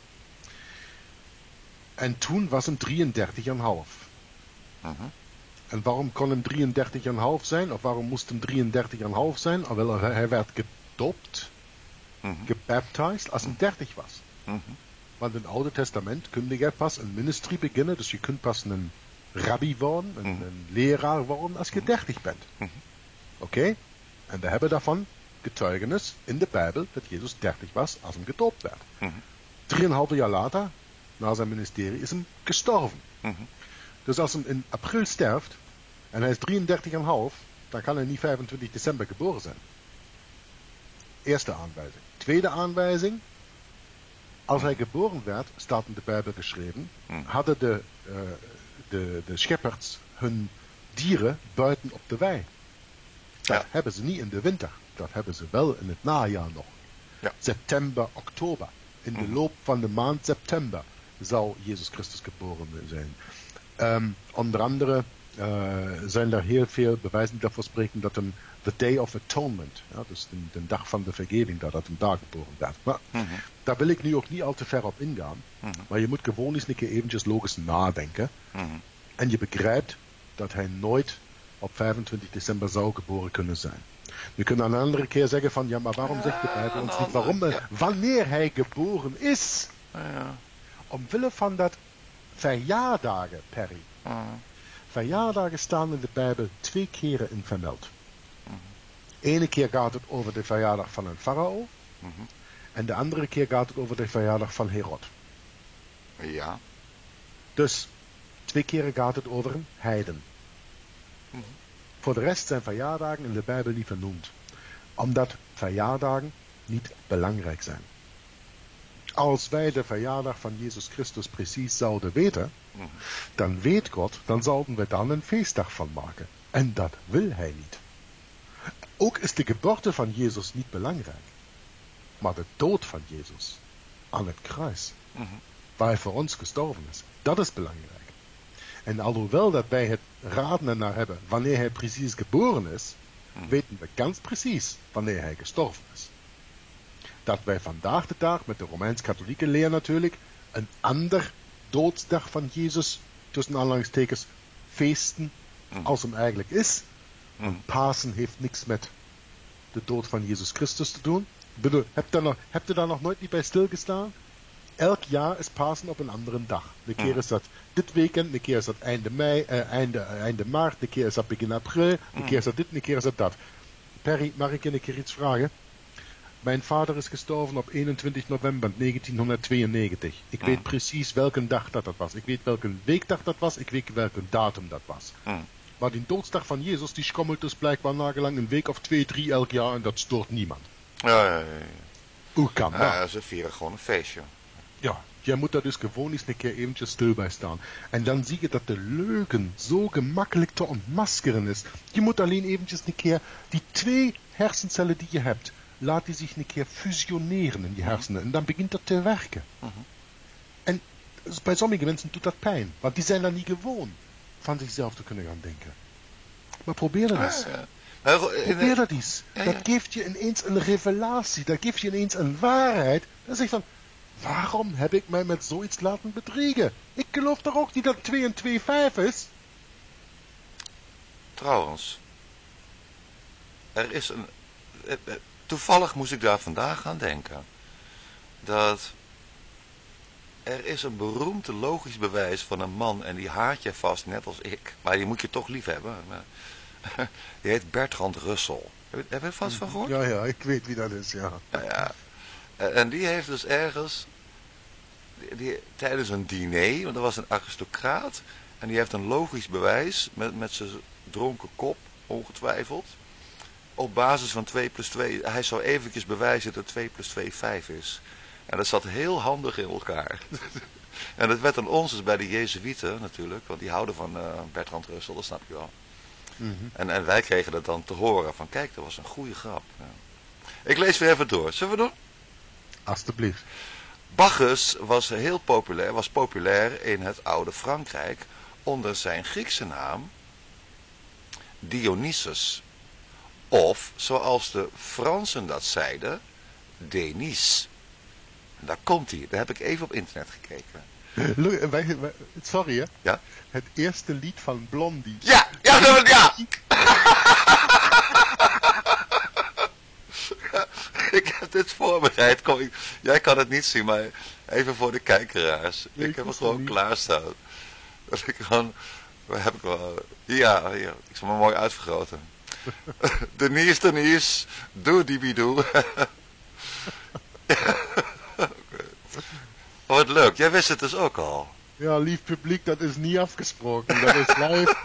En toen was hem drieëndertig komma vijf. Mhm. En waarom kon hem drieëndertig komma vijf zijn? Of waarom moest hem drieëndertig komma vijf zijn? Alhoewel hij werd gedoopt, Mhm. gebaptized, als hij dertig was. Mhm. Want in het Oude Testament kun je pas een ministry beginnen, dus je kunt pas een rabbi worden, een, Mhm. een leraar worden, als je dertig bent. Mhm. Oké? En we hebben daarvan getuigenis in de Bijbel dat Jezus dertig was als hem gedoopt werd. Mhm. Drieënhalf jaar later, na zijn ministerie, is hem gestorven. Mhm. Dus als hij in april sterft en hij is drieëndertig komma vijf, dan kan hij niet vijfentwintig december geboren zijn. Eerste aanwijzing. Tweede aanwijzing. Als hij geboren werd, staat in de Bijbel geschreven, Mm. hadden de, uh, de, de scheppers hun dieren buiten op de wei. Dat Ja. hebben ze niet in de winter. Dat hebben ze wel in het najaar nog. Ja. September, oktober. In de Mhm. loop van de maand september zal Jezus Christus geboren zijn. Um, onder andere uh, zijn er heel veel bewijzen die daarvoor spreken dat een the Day of Atonement, ja, dus de, de dag van de vergeving, dat dat een dag geboren werd. Maar Mhm. daar wil ik nu ook niet al te ver op ingaan. Mhm. Maar je moet gewoon eens een keer eventjes logisch nadenken. Mhm. En je begrijpt dat hij nooit op vijfentwintig december zou geboren kunnen zijn. Je kunt aan een andere keer zeggen van, ja, maar waarom zegt de Bijbel ons niet waarom, Ja. wanneer hij geboren is? Ja. Omwille van dat verjaardagen, Perry. Mhm. Verjaardagen staan in de Bijbel twee keren in vermeld. Mhm. Ene keer gaat het over de verjaardag van een farao. Mhm. En de andere keer gaat het over de verjaardag van Herod. Ja. Dus twee keren gaat het over een heiden. Mhm. Voor de rest zijn verjaardagen in de Bijbel niet vernoemd. Omdat verjaardagen niet belangrijk zijn. Als wij de verjaardag van Jezus Christus precies zouden weten, Mhm. dan weet God, dan zouden we dan een feestdag van maken. En dat wil hij niet. Ook is de geboorte van Jezus niet belangrijk. Maar de dood van Jezus aan het kruis, Mhm. waar hij voor ons gestorven is, dat is belangrijk. En alhoewel dat wij het raden ernaar hebben wanneer hij precies geboren is, Mhm. weten we ganz precies wanneer hij gestorven is. Dat wij vandaag de dag met de Romeins-katholieke leer natuurlijk een ander doodsdag van Jezus, tussen aanhalingstekens, feesten Mhm. als hem eigenlijk is. Mhm. Pasen heeft niks met de dood van Jezus Christus te doen. Ik bedoel, heb je nog, heb je daar nog nooit niet bij stilgestaan? Elk jaar is Pasen op een andere dag. Een keer Mhm. is dat dit weekend, een keer is dat einde mei, eh, einde, einde maart, een keer is dat begin april, een Mhm. keer is dat dit, een keer is dat dat. Perry, mag ik je een keer iets vragen? Mijn vader is gestorven op eenentwintig november negentienhonderdtweeënnegentig. Ik Mhm. weet precies welke dag dat, dat was. Ik weet welke weekdag dat was. Ik weet welke datum dat was. Mhm. Maar die doodsdag van Jezus, die schommelt dus blijkbaar nagelang een week of twee, drie elk jaar en dat stoort niemand. Ja, ja, ja, ja. Hoe kan dat? Ja, ze vieren gewoon een feestje. Ja, jij moet daar dus gewoon eens een keer eventjes stil bij staan. En dan zie je dat de leugen zo gemakkelijk te ontmaskeren is. Je moet alleen eventjes een keer die twee hersencellen die je hebt, laat die zich een keer fusioneren in je hersenen. En dan begint dat te werken. Mhm. En dus bij sommige mensen doet dat pijn. Want die zijn dan niet gewoon van zichzelf te kunnen gaan denken. Maar probeer dat eens. Ja, ja. Maar, eh, in de- Probeer dat eens. Ja, Dat ja. geeft je ineens een revelatie. Dat geeft je ineens een waarheid. Dan zeg je van, waarom heb ik mij met zoiets laten bedriegen? Ik geloof toch ook niet dat twee en twee vijf is? Trouwens, er is een... eh, eh, Toevallig moest ik daar vandaag aan denken. Dat er is een beroemd logisch bewijs van een man, en die haat je vast net als ik, maar die moet je toch lief hebben. Maar, die heet Bertrand Russell. Heb je, heb je er vast van gehoord? Ja, ja, ik weet wie dat is, ja. Ja, ja. En en die heeft dus ergens, die, die- tijdens een diner, want er was een aristocraat, en die heeft een logisch bewijs, met, met zijn dronken kop, ongetwijfeld, op basis van twee plus twee, hij zou eventjes bewijzen dat twee plus twee vijf is. En dat zat heel handig in elkaar. En dat werd aan ons dus bij de Jezuïeten natuurlijk, want die houden van eh, Bertrand Russell, dat snap je wel. Mhm. En, en wij kregen dat dan te horen, van kijk, dat was een goede grap. Ja. Ik lees weer even door, zullen we doen? Alsjeblieft. Bacchus was heel populair, was populair in het oude Frankrijk onder zijn Griekse naam Dionysus. Of, zoals de Fransen dat zeiden, Denis. En daar komt hij, daar heb ik even op internet gekeken. Look, wij, wij- sorry hè. Ja? Het eerste lied van Blondie. Ja, ja, dat- ja! Ik heb dit voorbereid. Kom, ik- jij kan het niet zien, maar even voor de kijkeraars. Nee, ik ik heb het hoef gewoon het niet. klaarstaan. Dat ik gewoon... Waar heb ik wel... Ja, hier. Ik zal me mooi uitvergroten. Denise, Denise. Doe dibidoe. Oh, wat leuk. Jij wist het dus ook al. Ja, lief publiek, dat is niet afgesproken. Dat is live.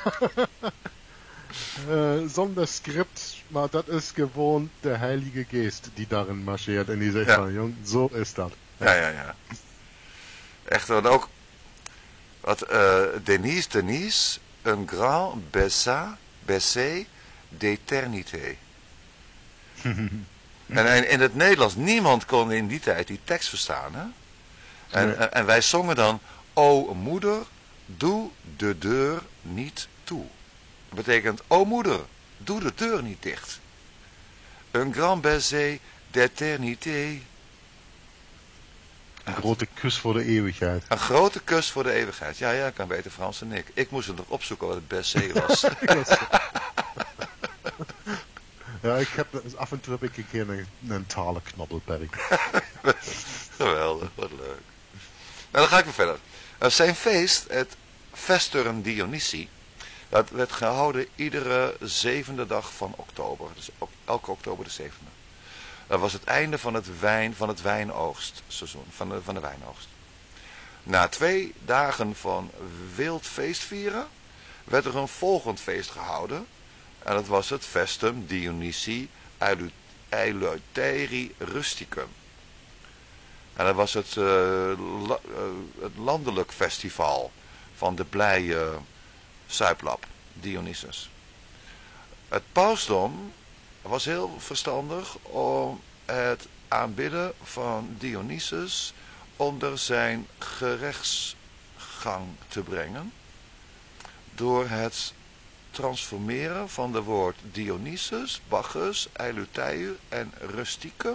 Eh, zonder script, maar dat is gewoon de Heilige Geest die daarin marcheert. En die zegt Ja. van, jong, zo is dat. Ja, ja, ja. Echt, wat ook... Wat, uh, Denise, Denise, un grand bessa, baiser d'éternité. en, en in het Nederlands, niemand kon in die tijd die tekst verstaan, hè? En, nee. en, en wij zongen dan, o moeder, doe de deur niet toe. Dat betekent, o moeder, doe de deur niet dicht. Un grand baiser d'éternité. Een grote kus voor de eeuwigheid. Een grote kus voor de eeuwigheid. Ja, ja, ik kan beter Frans dan ik. Ik moest het nog opzoeken wat het baiser was. Ja, ik heb, af en toe heb ik een keer een, een talenknobbelperk. Geweldig, wat leuk. Nou, dan ga ik weer verder. Uh, zijn feest, het Vesteren Dionysi, dat werd gehouden iedere zevende dag van oktober. Dus ook elke oktober de zevende. Dat was het einde van het, wijn, van het wijnoogstseizoen, van de, van de wijnoogst. Na twee dagen van wild feestvieren werd er een volgend feest gehouden. En dat was het Vestum Dionysi Eleuteri Rusticum. En dat was het, uh, la, uh, het landelijk festival van de blije Zuiplap, Dionysus. Het pausdom was heel verstandig om het aanbidden van Dionysus onder zijn gerechtsgang te brengen. Door het transformeren van de woord Dionysus, Bacchus, Eleuther en Rusticum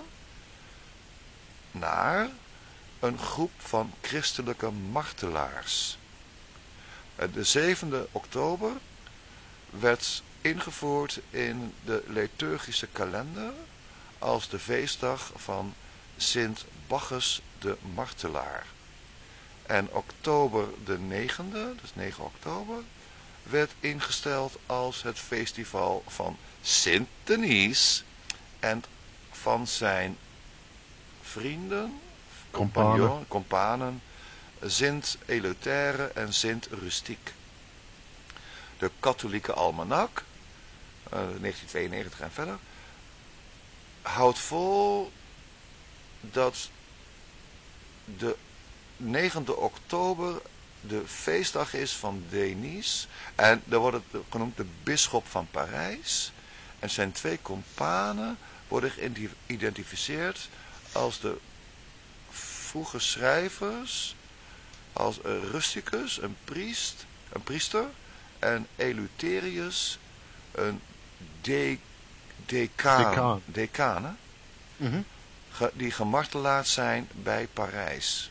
naar een groep van christelijke martelaars. De zevende oktober werd ingevoerd in de liturgische kalender als de feestdag van Sint Bacchus de Martelaar. En oktober de negende, dus negen oktober, werd ingesteld als het festival van Sint Denise en van zijn vrienden, Companen, companen, Sint Eleuther en Sint Rustique. De katholieke almanak, uh, negentien tweeënnegentig en verder, houdt vol dat de negende oktober de feestdag is van Denise. En daar wordt het genoemd de bisschop van Parijs. En zijn twee companen worden geïdentificeerd als de vroege schrijvers, als Rusticus, een priest, een priester, en Eleutherius, een de, decaan, decaan. decaan hè? Mm-hmm. Ge, die gemartelaard zijn bij Parijs.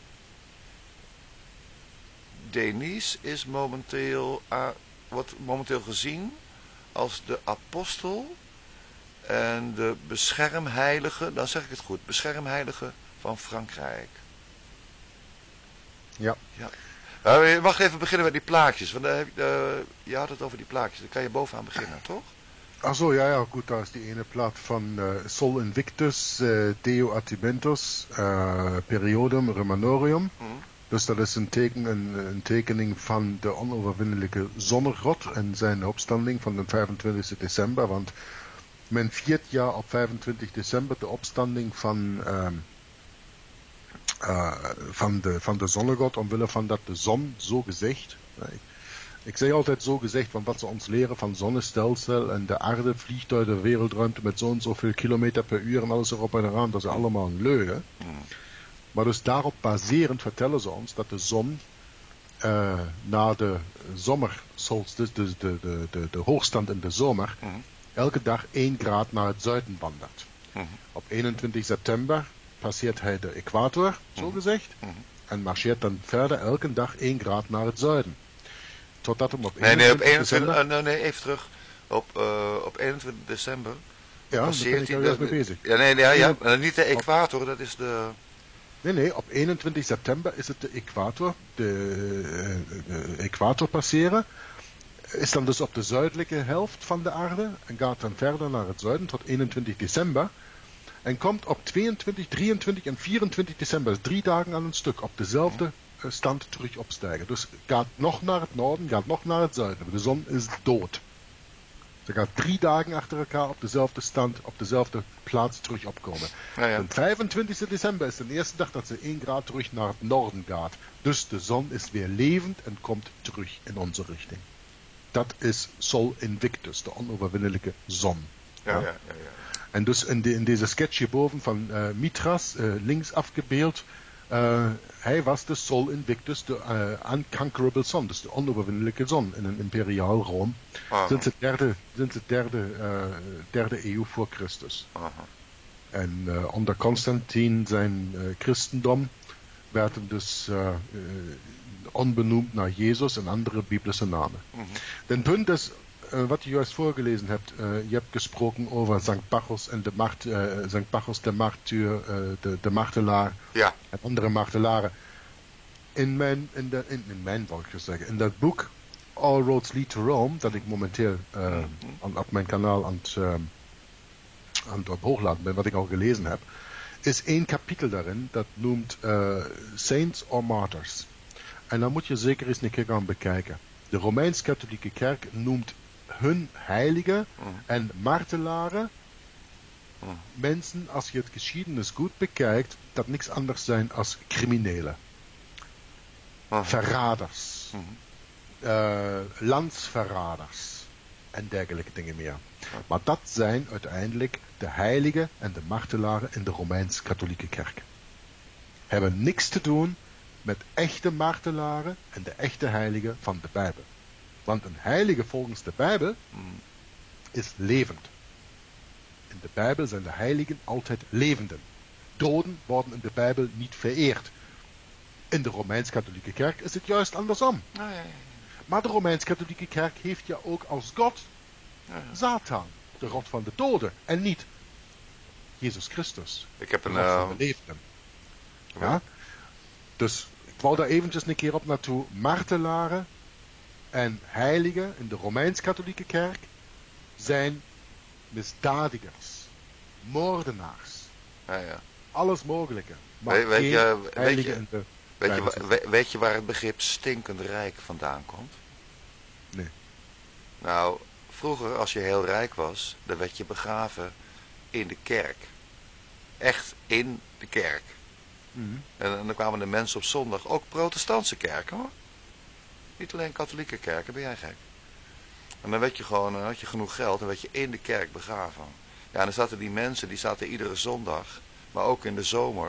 Denise is momenteel, uh, wordt momenteel gezien als de apostel en de beschermheilige, dan zeg ik het goed, beschermheilige van Frankrijk. Ja. Ja. Uh, je mag even beginnen met die plaatjes, want uh, uh, je had het over die plaatjes, daar kan je bovenaan beginnen, toch? Ach zo, ja, ja, goed, daar is die ene plaat van uh, Sol Invictus, uh, Deo Atimentos, uh, Periodum Romanorium. Mm. Dus dat is een, teken, een, een tekening van de onoverwinnelijke zonnegod en zijn opstanding van de vijfentwintigste december. Want men viert ja op vijfentwintig december de opstanding van, uh, uh, van, de, van de zonnegod, omwille van dat de zon, zo gezegd... Uh, ik, ik zeg altijd zo gezegd, want wat ze ons leren van zonnestelsel en de aarde vliegt door de wereldruimte met zo en zoveel kilometer per uur en alles erop en eraan, dat is allemaal een leugen. Mm. Maar dus daarop baserend vertellen ze ons dat de zon uh, na de zomersolstice, dus de, de, de, de hoogstand in de zomer, mm. elke dag één graad naar het zuiden wandert. Mm. Op eenentwintig september passeert hij de equator, mm. zo gezegd, mm. en marcheert dan verder elke dag één graad naar het zuiden. Totdat hem op nee, nee, op eenentwintig december... Uh, nee, even terug. Op, uh, op eenentwintig december ja, passeert hij... Ja, daar ben ik mee bezig. Ja, nee, nee, ja, ja, niet de equator, dat is de... Nee, nee, op eenentwintig september is het de equator, de, de equator passeren. Is dan dus op de zuidelijke helft van de aarde en gaat dan verder naar het zuiden tot eenentwintig december. En komt op tweeëntwintig, drieëntwintig en vierentwintig december, drie dagen aan een stuk, op dezelfde stand terug opstijgen. Dus gaat nog naar het noorden, gaat nog naar het zuiden. De zon is dood. Ze gaat drie dagen achter elkaar op dezelfde stand, op dezelfde plaats terug opkomen. Ja, ja. De vijfentwintigste december is de eerste dag dat ze één graad terug naar het noorden gaat. Dus de zon is weer levend en komt terug in onze richting. Dat is Sol Invictus, de onoverwinnelijke zon. Ja, ja, ja, ja. En dus in, de, in deze sketch hierboven van uh, Mithras, uh, links afgebeeld, uh, hij was de Sol Invictus, de uh, unconquerable sun, dus de onoverwinnelijke zon in een imperiaal Rome, Aha. sinds de derde, sinds de derde, uh, derde eeuw voor Christus. Aha. En uh, onder Constantijn zijn uh, christendom werd hem dus uh, uh, onbenoemd naar Jezus en andere biblische namen. Mm-hmm. Den punt is, uh, wat je juist voorgelezen hebt, uh, je hebt gesproken over Sankt Bacchus en de Mart, uh, Sankt Bacchus de martyr, uh, de, de martelaar Ja. en andere martelaren. In mijn, in, de, in, in mijn, wil ik dus zeggen, in dat boek All Roads Lead to Rome, dat ik momenteel uh, Mm-hmm. aan, op mijn kanaal aan het, uh, aan het hoogladen ben, wat ik al gelezen heb, is één kapitel daarin dat noemt uh, Saints or Martyrs. En dan moet je zeker eens een keer gaan bekijken. De Romeins-Katholieke Kerk noemt hun heiligen Mm. en martelaren Mm. mensen, als je het geschiedenis goed bekijkt, dat niks anders zijn als criminelen. Aha. Verraders. Mm-hmm. Uh, landsverraders. En dergelijke dingen meer. Maar dat zijn uiteindelijk de heiligen en de martelaren in de Romeins-Katholieke Kerk. Hebben niks te doen met echte martelaren en de echte heiligen van de Bijbel. Want een heilige volgens de Bijbel Mm. is levend. In de Bijbel zijn de heiligen altijd levenden. Doden worden in de Bijbel niet vereerd. In de Romeins-Katholieke Kerk is het juist andersom. Ja, ja, ja. Maar de Romeins-Katholieke Kerk heeft ja ook als God Ja, ja. Satan, de God van de doden, en niet Jezus Christus, Ik heb de een... God Uh, van de levenden. Ja? Dus ik wou daar eventjes een keer op naartoe. Martelaren en heiligen in de Romeins-Katholieke Kerk zijn misdadigers, moordenaars, ja, ja. alles mogelijke. Maar Weet- weet geen je- weet heiligen je- in de Weet, je, Bijbel wa- we- weet je waar het begrip stinkend rijk vandaan komt? Nee. Nou, vroeger als je heel rijk was, dan werd je begraven in de kerk. Echt in de kerk. Mhm. En, en dan kwamen de mensen op zondag, ook protestantse kerken hoor. Niet alleen katholieke kerken, ben jij gek. En dan werd je gewoon, dan had je genoeg geld en werd je in de kerk begraven. Ja, en dan zaten die mensen, die zaten iedere zondag, maar ook in de zomer.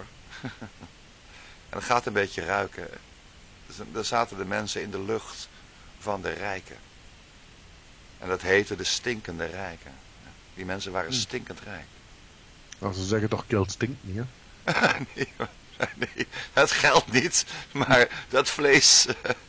En dat gaat een beetje ruiken. Dus dan zaten de mensen in de lucht van de rijken. En dat heette de stinkende rijken. Die mensen waren Hmm. stinkend rijk. Nou, ze zeggen toch, geld stinkt niet, hè? nee, nee, het geld niet, maar dat vlees.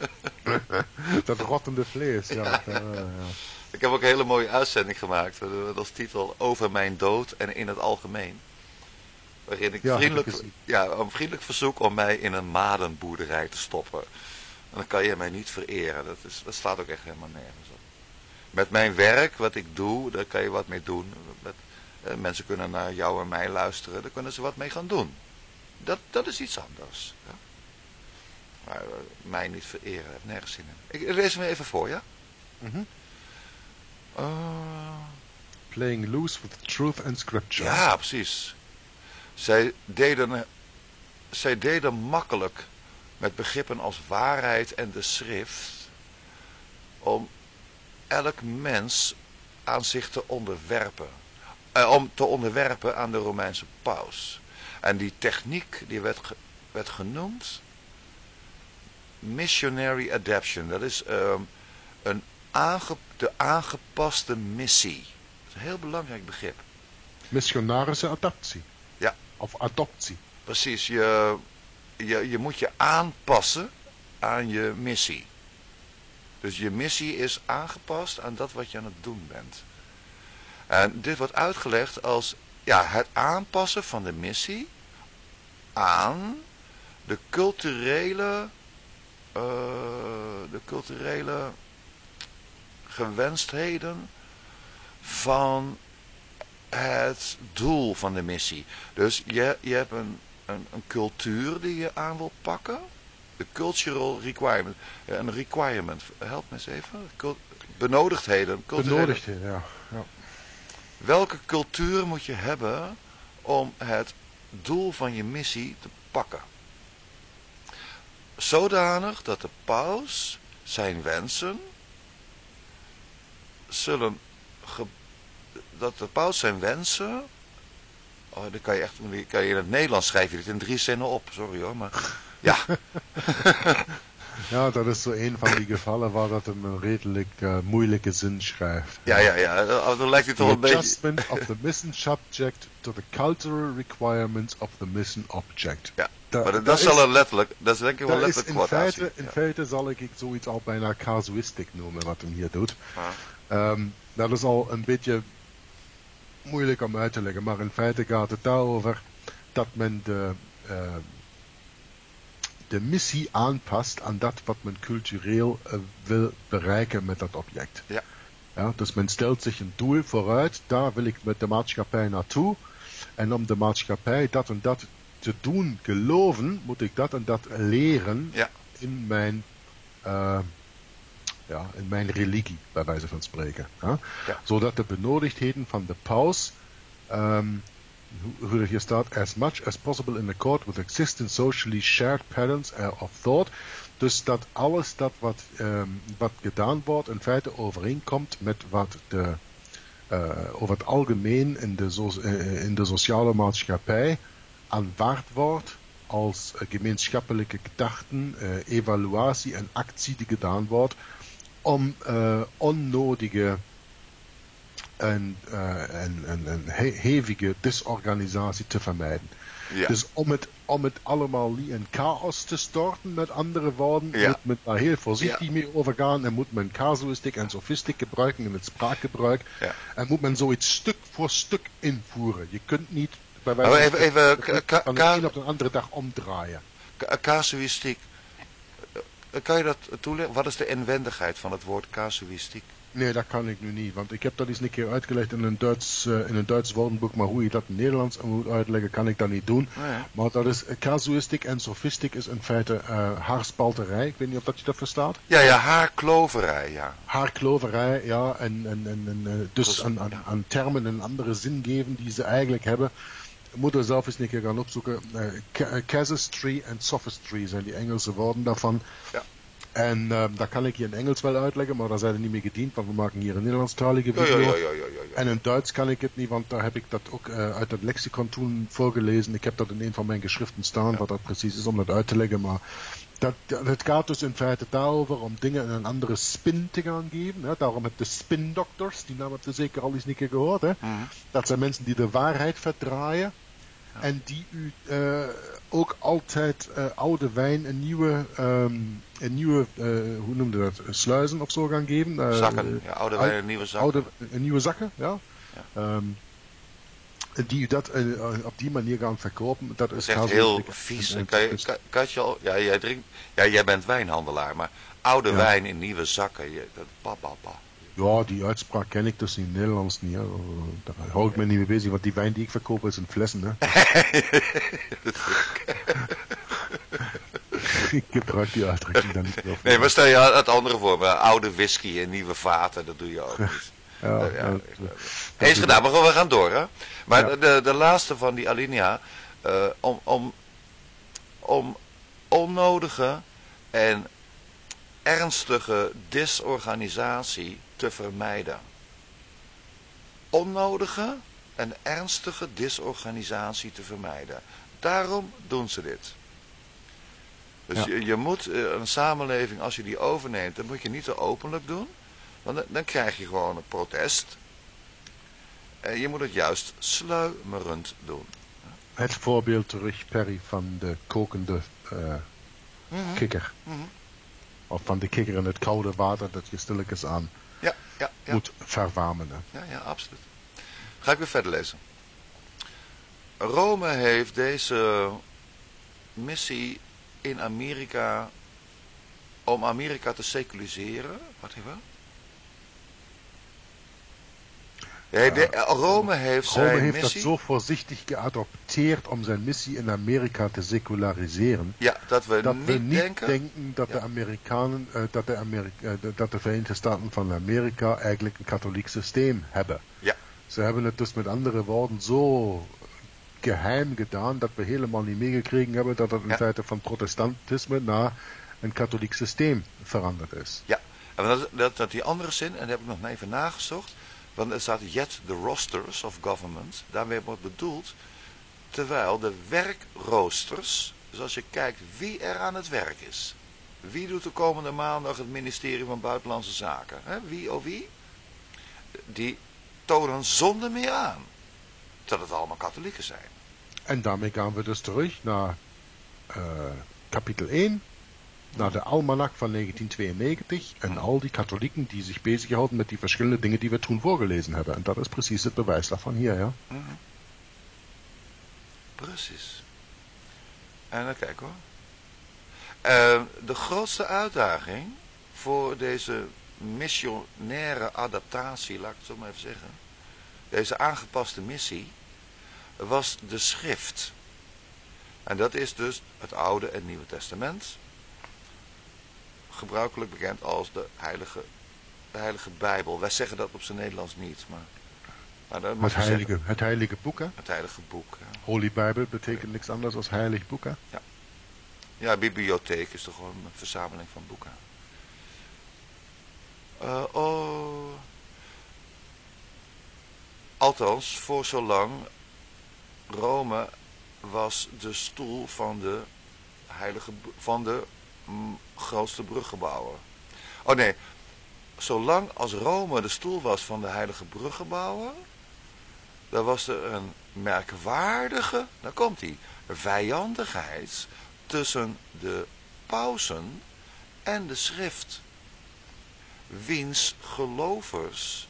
Dat rottende vlees, ja. Ja, ja, ja. Ik heb ook een hele mooie uitzending gemaakt. Met als titel Over mijn dood en in het algemeen. Waarin ik Ja, vriendelijk, heb ik gezien. ja, een vriendelijk verzoek om mij in een madenboerderij te stoppen. En dan kan je mij niet vereren. Dat, is, dat staat ook echt helemaal nergens op. Met mijn werk, wat ik doe, daar kan je wat mee doen. Met, eh, mensen kunnen naar jou en mij luisteren. Daar kunnen ze wat mee gaan doen. Dat, dat is iets anders. Ja. Maar eh, mij niet vereren, heeft nergens zin in. Ik lees hem even voor, ja? Mhm. Uh, Playing loose with truth and scripture. ja, precies. Zij deden, zij deden makkelijk met begrippen als waarheid en de schrift om elk mens aan zich te onderwerpen. Eh, om te onderwerpen aan de Romeinse paus. En die techniek die werd, ge, werd genoemd missionary adaption. Dat is um, een aange, de aangepaste missie. Dat is een heel belangrijk begrip. Missionarische adaptie. Ja. Of adoptie. Precies, je, je, je moet je aanpassen aan je missie. Dus je missie is aangepast aan dat wat je aan het doen bent. En dit wordt uitgelegd als ja, het aanpassen van de missie aan de culturele, uh, de culturele gewenstheden van het doel van de missie. Dus je, je hebt een, een, een cultuur die je aan wil pakken. De cultural requirement. Een requirement. Help me eens even. Cult, benodigdheden. Culturele... Benodigdheden, ja. ja. Welke cultuur moet je hebben om het doel van je missie te pakken? Zodanig dat de paus zijn wensen zullen ge... dat de paus zijn wensen... Oh, dan kan je echt, kan je in het Nederlands schrijf je dit in drie zinnen op, sorry hoor, maar ja. Ja, dat is zo een van die gevallen waar dat hem een redelijk uh, moeilijke zin schrijft. Ja, ja, ja, dan lijkt het toch een beetje... Adjustment of the mission subject to the cultural requirements of the mission object. Ja, da, maar dat, da dat is al een letterlijk, dat is denk ik wel letterlijk in quotatie. feite, in ja. feite zal ik zoiets al bijna casuïstiek noemen wat hem hier doet. Ah. Um, dat is al een beetje moeilijk om uit te leggen, maar in feite gaat het daarover dat men de, uh, de missie aanpast aan dat wat men cultureel uh, wil bereiken met dat object. Ja. Ja, dus men stelt zich een doel vooruit, daar wil ik met de maatschappij naartoe. En om de maatschappij dat en dat te doen geloven, moet ik dat en dat leren ja. in mijn... Uh, Ja, in mijn religie, bij wijze van spreken. Ja? Ja. Zodat de benodigdheden van de paus, um, hoe er hier staat, as much as possible in accord with existing socially shared patterns of thought. Dus dat alles dat wat, um, wat gedaan wordt in feite overeenkomt met wat de, uh, over het algemeen in de, so uh, in de sociale maatschappij aanvaard wordt als uh, gemeenschappelijke gedachten, uh, evaluatie en actie die gedaan wordt om uh, onnodige en, uh, en, en, en he hevige disorganisatie te vermijden. Ja. Dus om het, om het allemaal niet in chaos te storten, met andere woorden, ja. moet men daar heel voorzichtig ja. mee overgaan en moet men casuïstiek en sofistiek gebruiken in het spraakgebruik ja. en moet men zoiets stuk voor stuk invoeren. Je kunt niet bij wijze van even, even, van de een op de andere dag omdraaien. Casuïstiek. Kan je dat toelichten? Wat is de inwendigheid van het woord casuïstiek? Nee, dat kan ik nu niet, want ik heb dat eens een keer uitgelegd in een Duits, uh, in een Duits woordenboek, maar hoe je dat in Nederlands moet uitleggen, kan ik dat niet doen. Oh ja. Maar dat is, uh, casuïstiek en sofistiek is in feite uh, haarspalterij, ik weet niet of dat je dat verstaat. Ja, ja, haarkloverij, ja. Haarkloverij, ja, en, en, en, en uh, dus dus, aan, aan, ja. aan termen een andere zin geven die ze eigenlijk hebben. Moet er zelf eens een keer gaan opzoeken. Uh, casuistry en sophistry zijn die Engelse woorden daarvan. Ja. En uh, dat kan ik hier in Engels wel uitleggen, maar daar zijn er niet mee gediend, want we maken hier een Nederlandstalige video. Ja, ja, ja, ja, ja, ja. En in Duits kan ik het niet, want daar heb ik dat ook uh, uit het lexicon toen voorgelezen. Ik heb dat in een van mijn geschriften staan, ja. Wat dat precies is om dat uit te leggen. Maar dat, dat, het gaat dus in feite daarover om dingen een andere spin te gaan geven. Hè? Daarom heb je de spin doctors, die naam heb je zeker al eens een keer gehoord. Hè? Mm-hmm. Dat zijn mensen die de waarheid verdraaien. Ja. En die u uh, ook altijd uh, oude wijn een nieuwe, um, een nieuwe uh, hoe noemde dat, sluizen of zo gaan geven. Uh, zakken, ja, oude wijn een nieuwe zakken. Oude, een nieuwe zakken, ja. ja. Um, die u dat uh, op die manier gaan verkopen. Dat, dat is echt heel vies. En, en kan je, kan, kan je al, ja, jij drinkt, ja, jij bent wijnhandelaar, maar oude ja. wijn in nieuwe zakken, je, dat, pa, pa, pa. Ja, die uitspraak ken ik dus in het Nederlands niet. Hè. Daar hou ik me niet mee bezig, want die wijn die ik verkoop is in flessen. Hè. Ik gebruik die uitdrukking dan niet meer. Nee, maar stel je het andere voor, maar oude whisky in nieuwe vaten, dat doe je ook niet. Ja, uh, ja, ja, eens gedaan, maar we gaan door. Hè? Maar ja. de, de laatste van die alinea, uh, om, om, om onnodige en ernstige disorganisatie te vermijden. Onnodige en ernstige disorganisatie te vermijden. Daarom doen ze dit. Dus ja. je, je moet uh, een samenleving, als je die overneemt, dan moet je niet te openlijk doen. Want dan, dan krijg je gewoon een protest. En je moet het juist sluimerend doen. Het voorbeeld terug, Perry, van de kokende uh, mm-hmm. kikker. Mm-hmm. Of van de kikker in het koude water dat je stilletjes aan ja, ja, ja. moet verwarmen. Ja, ja, absoluut. Ga ik weer verder lezen. Rome heeft deze missie in Amerika, om Amerika te seculariseren. Wat even? Nee, de, Rome heeft Rome zijn heeft missie... dat zo voorzichtig geadopteerd om zijn missie in Amerika te seculariseren. Ja, dat we dat niet, we niet denken... denken dat, ja. de Amerikanen, uh, dat, de Amerika, uh, dat de Verenigde Staten van Amerika eigenlijk een katholiek systeem hebben. Ja. Ze hebben het dus met andere woorden zo geheim gedaan dat we helemaal niet meegekregen hebben dat het in ja. feite van protestantisme naar een katholiek systeem veranderd is. Ja, en dat, dat, dat die andere zin, en daar heb ik nog even nagezocht, want er staat yet the rosters of government, daarmee wordt bedoeld, terwijl de werkroosters, dus als je kijkt wie er aan het werk is, wie doet de komende maandag het ministerie van Buitenlandse Zaken, hè? Wie of wie, die tonen zonder meer aan dat het allemaal katholieken zijn. En daarmee gaan we dus terug naar uh, kapitel één, naar de almanak van negentien tweeënnegentig en mm. al die katholieken die zich bezighouden met die verschillende dingen die we toen voorgelezen hebben. En dat is precies het bewijs daarvan hier, ja. Mm-hmm. Precies. En dan kijk hoor. Uh, de grootste uitdaging voor deze missionaire adaptatie, laat ik het zo maar even zeggen, deze aangepaste missie, was de schrift. En dat is dus het Oude en Nieuwe Testament, gebruikelijk bekend als de Heilige, de Heilige Bijbel. Wij zeggen dat op zijn Nederlands niet, maar... maar dat het, heilige, het Heilige Boek, hè? Het Heilige Boek, ja. Holy Bible betekent niks anders dan Heilig Boek, hè? Ja. Ja, bibliotheek is toch gewoon een verzameling van boeken. Uh, oh... Althans, voor zolang Rome was de stoel van de heilige, van de mm, grootste bruggebouwer. Oh nee, zolang als Rome de stoel was van de heilige bruggebouwer, dan was er een merkwaardige, daar komt hij, vijandigheid tussen de pausen en de schrift, wiens gelovers,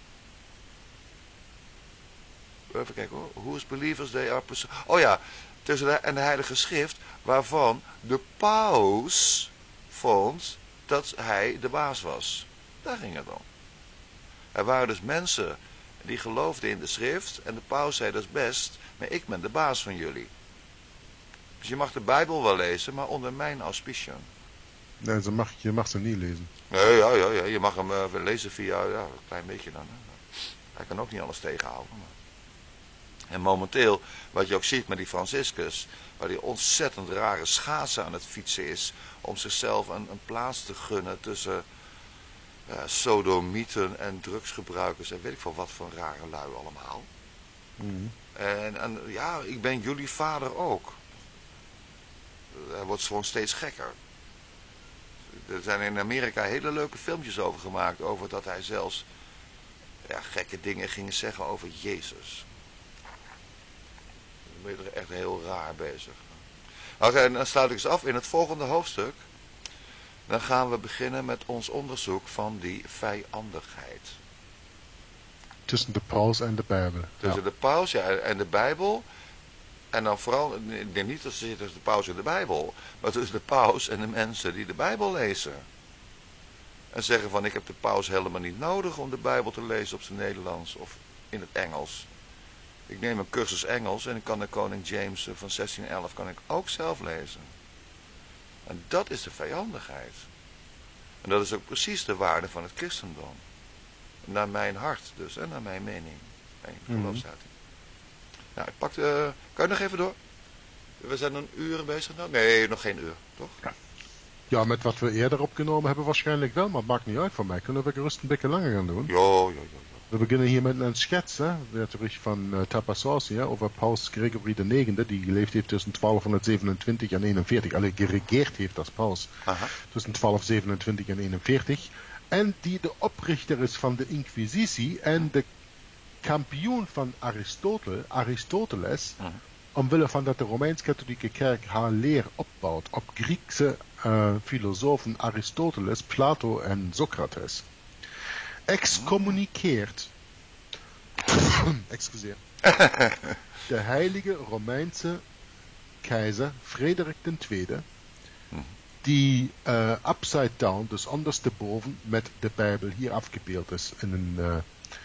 even kijken hoor, whose believers they are pursuing. Oh ja, tussen de en de heilige schrift, waarvan de paus vond dat hij de baas was. Daar ging het om. Er waren dus mensen die geloofden in de schrift en de paus zei dat is best, maar ik ben de baas van jullie. Dus je mag de Bijbel wel lezen, maar onder mijn auspiciën. Nee, ze mag, je mag ze niet lezen. Nee, ja, ja, ja, je mag hem uh, lezen via, ja, een klein beetje dan. Hè. Hij kan ook niet alles tegenhouden. Maar... En momenteel, wat je ook ziet met die Franciscus, waar die ontzettend rare schaatsen aan het fietsen is, om zichzelf een, een plaats te gunnen tussen uh, sodomieten en drugsgebruikers en weet ik veel wat voor rare lui allemaal. Mm. En, en ja, ik ben jullie vader ook. Hij wordt gewoon steeds gekker. Er zijn in Amerika hele leuke filmpjes over gemaakt, over dat hij zelfs ja, gekke dingen ging zeggen over Jezus. Dan ben je er echt heel raar bezig. Oké, okay, dan sluit ik eens af in het volgende hoofdstuk. Dan gaan we beginnen met ons onderzoek van die vijandigheid. Tussen de paus en de Bijbel. Tussen ja. de paus ja, en de Bijbel. En dan vooral, ik denk niet dat ze zitten tussen de paus en de Bijbel, maar tussen de paus en de mensen die de Bijbel lezen. En zeggen van, ik heb de paus helemaal niet nodig om de Bijbel te lezen op zijn Nederlands of in het Engels. Ik neem een cursus Engels en ik kan de koning James van zestien elf kan ik ook zelf lezen. En dat is de vijandigheid. En dat is ook precies de waarde van het christendom. Naar mijn hart dus, en naar mijn mening. Mijn geloofsuiting. Nou, ik pak de... Kan je nog even door? We zijn een uur bezig nou? Nee, nog geen uur, toch? Ja. Ja, met wat we eerder opgenomen hebben waarschijnlijk wel, maar het maakt niet uit voor mij. Kunnen we gerust een beetje langer gaan doen? Jo, jo, jo, jo. We beginnen hier met een schets, hè, weer terug van uh, Tapassos, ja, over Paus Gregory de negende, die geleefd heeft tussen twaalfhonderdzevenentwintig en eenenveertig, alleen geregeerd heeft als paus, Aha. tussen twaalfhonderdzevenentwintig en eenenveertig, en die de oprichter is van de Inquisitie en de kampioen van Aristotel, Aristoteles, uh-huh. omwille van dat de Romeins-Katholieke Kerk haar leer opbouwt op Griekse uh, filosofen Aristoteles, Plato en Socrates. Excommuniceert, excuseer, de heilige Romeinse keizer Frederik de Tweede, die uh, upside down, dus ondersteboven met de Bijbel hier afgebeeld is in een uh,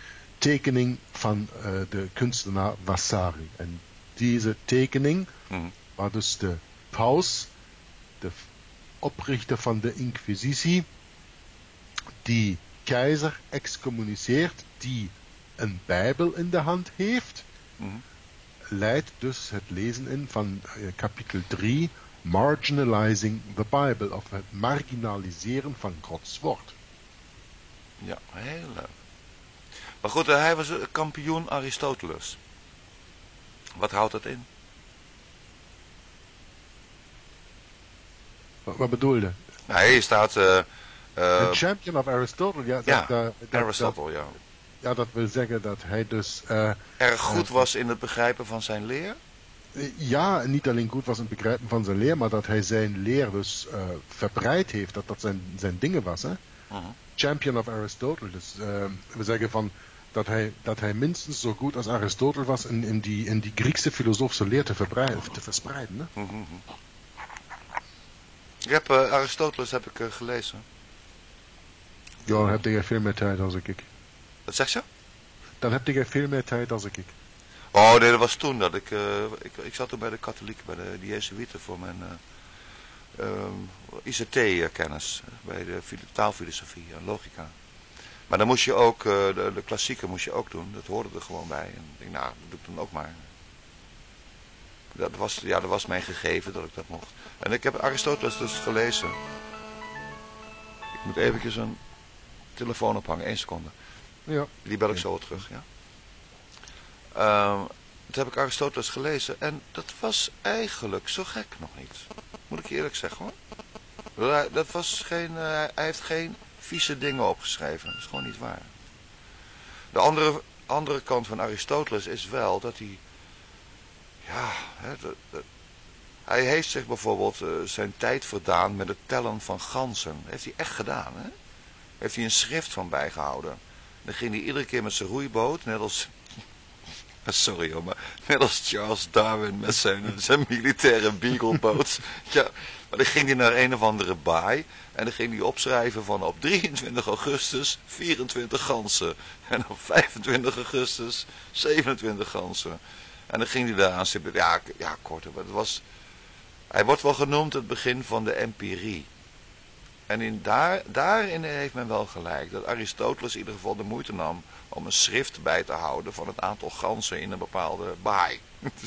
tekening van uh, de kunstenaar Vasari. En deze tekening, Mm. waar dus de paus, de oprichter van de Inquisitie, die keizer excommuniceert, die een Bijbel in de hand heeft, Mm. leidt dus het lezen in van uh, kapitel drie, Marginalizing the Bible, of het marginaliseren van Gods woord. Ja, heel leuk. Maar goed, uh, hij was uh, kampioen Aristoteles. Wat houdt dat in? Wat, wat bedoel je? Nou, hier staat... Uh, uh, Een champion of Aristotle, ja, dat, ja, dat, dat, Aristotle, ja. ja, dat wil zeggen dat hij dus... Uh, Erg goed uh, was in het begrijpen van zijn leer. Ja, niet alleen goed was in het begrijpen van zijn leer, maar dat hij zijn leer dus uh, verbreid heeft, dat dat zijn, zijn dingen was. Hè? Uh-huh. Champion of Aristotle, dus uh, we zeggen van dat hij, dat hij minstens zo goed als Aristotle was in, in, die, in die Griekse filosofische leer te, te verspreiden. Hè? Uh-huh. Ik heb uh, Aristoteles heb ik uh, gelezen. Ja, dan heb jij veel meer tijd als ik. Wat zeg je? Dan heb jij veel meer tijd als ik. Oh nee, dat was toen dat ik, uh, ik, ik zat toen bij de katholieken, bij de, de Jezuïeten voor mijn uh, um, I C T-kennis, bij de taalfilosofie en logica. Maar dan moest je ook, uh, de, de klassieken moest je ook doen, dat hoorde er gewoon bij. En ik denk, nou, dat doe ik dan ook maar. Dat was, ja, dat was mijn gegeven dat ik dat mocht. En ik heb Aristoteles dus gelezen. Ik moet eventjes een telefoon ophangen, één seconde. Ja. Die bel ik zo terug, ja. Uh, toen heb ik Aristoteles gelezen en dat was eigenlijk zo gek nog niet. Moet ik je eerlijk zeggen hoor. Dat was geen, uh, hij heeft geen vieze dingen opgeschreven. Dat is gewoon niet waar. De andere, andere kant van Aristoteles is wel dat hij... Ja, hè, dat, dat, hij heeft zich bijvoorbeeld uh, zijn tijd verdaan met het tellen van ganzen. Dat heeft hij echt gedaan, hè. Heeft hij een schrift van bijgehouden. Dan ging hij iedere keer met zijn roeiboot, net als... Sorry hoor, maar net als Charles Darwin met zijn, zijn militaire beagleboot. Ja, maar dan ging hij naar een of andere baai. En dan ging hij opschrijven van op drieëntwintig augustus vierentwintig ganzen. En op vijfentwintig augustus zevenentwintig ganzen. En dan ging hij daar aan zitten. Ja, ja kort. Het was, hij wordt wel genoemd het begin van de empirie. En in daar, daarin heeft men wel gelijk. Dat Aristoteles in ieder geval de moeite nam om een schrift bij te houden van het aantal ganzen in een bepaalde baai.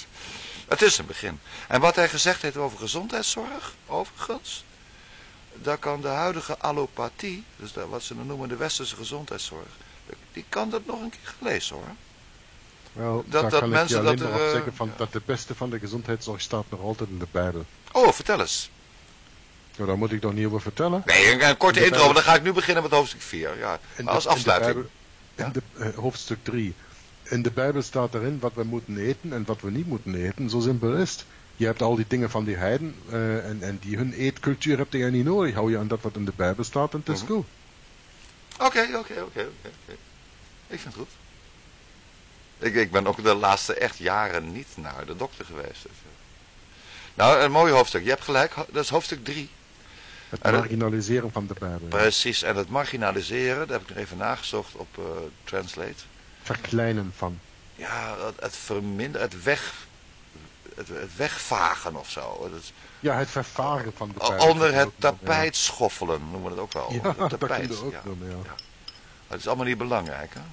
Het is een begin. En wat hij gezegd heeft over gezondheidszorg, overigens, daar kan de huidige allopathie, dus wat ze noemen de westerse gezondheidszorg, die kan dat nog een keer gelezen hoor. Wel, dat, daar dat kan mensen ik je alleen dat maar er, op uh, zeggen van, dat de beste van de gezondheidszorg staat nog altijd in de Bijbel. Oh, vertel eens. Nou, daar moet ik toch niet over vertellen? Nee, een, een korte intro, maar dan ga ik nu beginnen met hoofdstuk vier. Ja, de, als afsluiting. In, de Bijbel, in de, uh, hoofdstuk drie. In de Bijbel staat erin wat we moeten eten en wat we niet moeten eten. Zo simpel is het. Je hebt al die dingen van die heiden uh, en, en die hun eetcultuur heb je niet nodig. Hou je aan dat wat in de Bijbel staat en het is goed. Oké, oké, oké. Ik vind het goed. Ik, ik ben ook de laatste echt jaren niet naar de dokter geweest. Dus. Nou, een mooi hoofdstuk. Je hebt gelijk, dat is hoofdstuk drie. Het marginaliseren het, van de Bijbel. Precies, en het marginaliseren, dat heb ik nog even nagezocht op uh, Translate. Verkleinen van. Ja, het, het verminderen, het weg... Het, het wegvagen of zo. Het, ja, het vervaren van de Bijbel. Onder het tapijt ja. schoffelen, noemen we het ook wel. Ja, het tapijt, dat kun je ook ja. doen, ja. ja. Het is allemaal niet belangrijk, hè.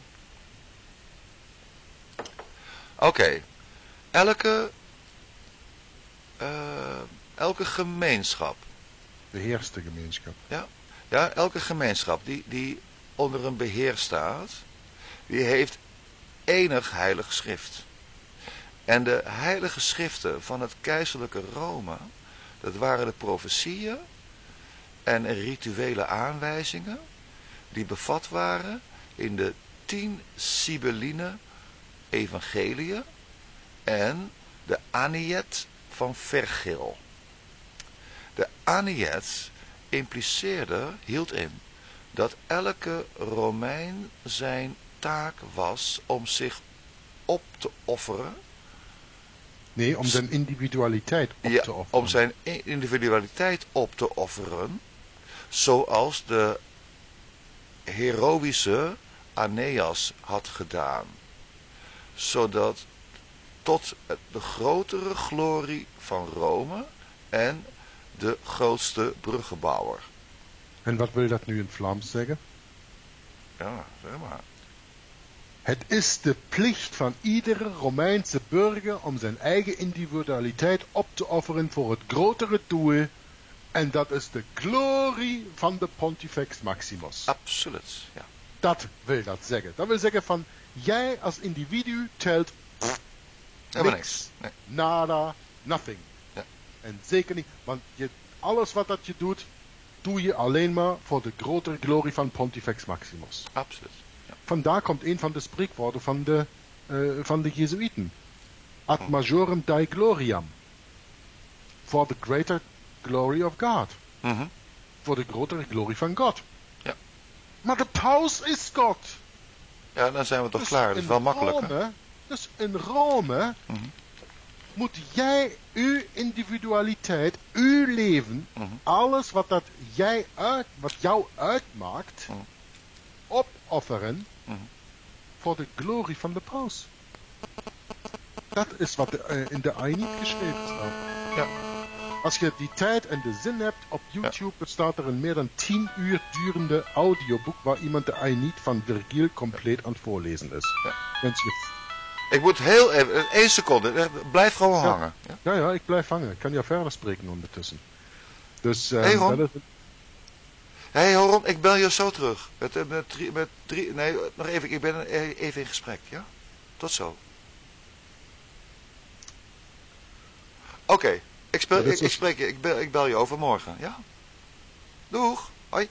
Oké. Okay. Elke... Uh, elke gemeenschap. Beheerste gemeenschap. Ja, ja elke gemeenschap die, die onder een beheer staat, die heeft enig heilig schrift. En de heilige schriften van het keizerlijke Rome, dat waren de profetieën en rituele aanwijzingen die bevat waren in de tien Sibylline evangeliën en de Aniet van Vergil. De Aniet impliceerde, hield in, dat elke Romein zijn taak was om zich op te offeren. Nee, om zijn individualiteit op ja, te offeren. om zijn individualiteit op te offeren, zoals de heroïsche Aeneas had gedaan, zodat tot de grotere glorie van Rome en de grootste bruggenbouwer. En wat wil dat nu in Vlaams zeggen? Ja, zeg maar. Het is de plicht van iedere Romeinse burger om zijn eigen individualiteit op te offeren voor het grotere doel. En dat is de glorie van de Pontifex Maximus. Absoluut, ja. Dat wil dat zeggen. Dat wil zeggen van, jij als individu telt pff, niks, niks. Nee. nada, nothing. Ja. En zeker niet, want je, alles wat dat je doet, doe je alleen maar voor de grotere glorie van Pontifex Maximus. Absoluut. Ja. Vandaar komt een van de spreekwoorden van de, uh, van de Jezuïeten. Ad majorem Dei gloriam. For the greater glory of God. Mm-hmm. Voor de grotere glorie van God. Ja. Maar de paus is God. Ja, dan zijn we toch dus klaar. Dat is wel makkelijk. Rome, hè? dus in Rome Mm-hmm. moet jij uw individualiteit, uw leven, Mm-hmm. alles wat, dat jij uit, wat jou uitmaakt, Mm-hmm. opofferen Mm-hmm. voor de glorie van de paus. Dat is wat de, uh, in de Aeneid geschreven staat. Ja. Als je die tijd en de zin hebt, op YouTube bestaat er een meer dan tien uur durende audioboek waar iemand de Aeneid van Virgil compleet aan het voorlezen is. Ja. Wens je... Ik moet heel even, één seconde, blijf gewoon Ja. hangen. Ja? Ja, ja, ik blijf hangen. Ik kan jou verder spreken ondertussen. Dus, uh, Hey, Ron. dat is... Hé hey, Ron, ik bel je zo terug. Met, uh, met, drie, met drie, nee, nog even, ik ben even in gesprek, ja? Tot zo. Oké, okay, ik, speel, ja, ik, ik spreek je, ik bel, ik bel je over morgen, ja? Doeg, hoi.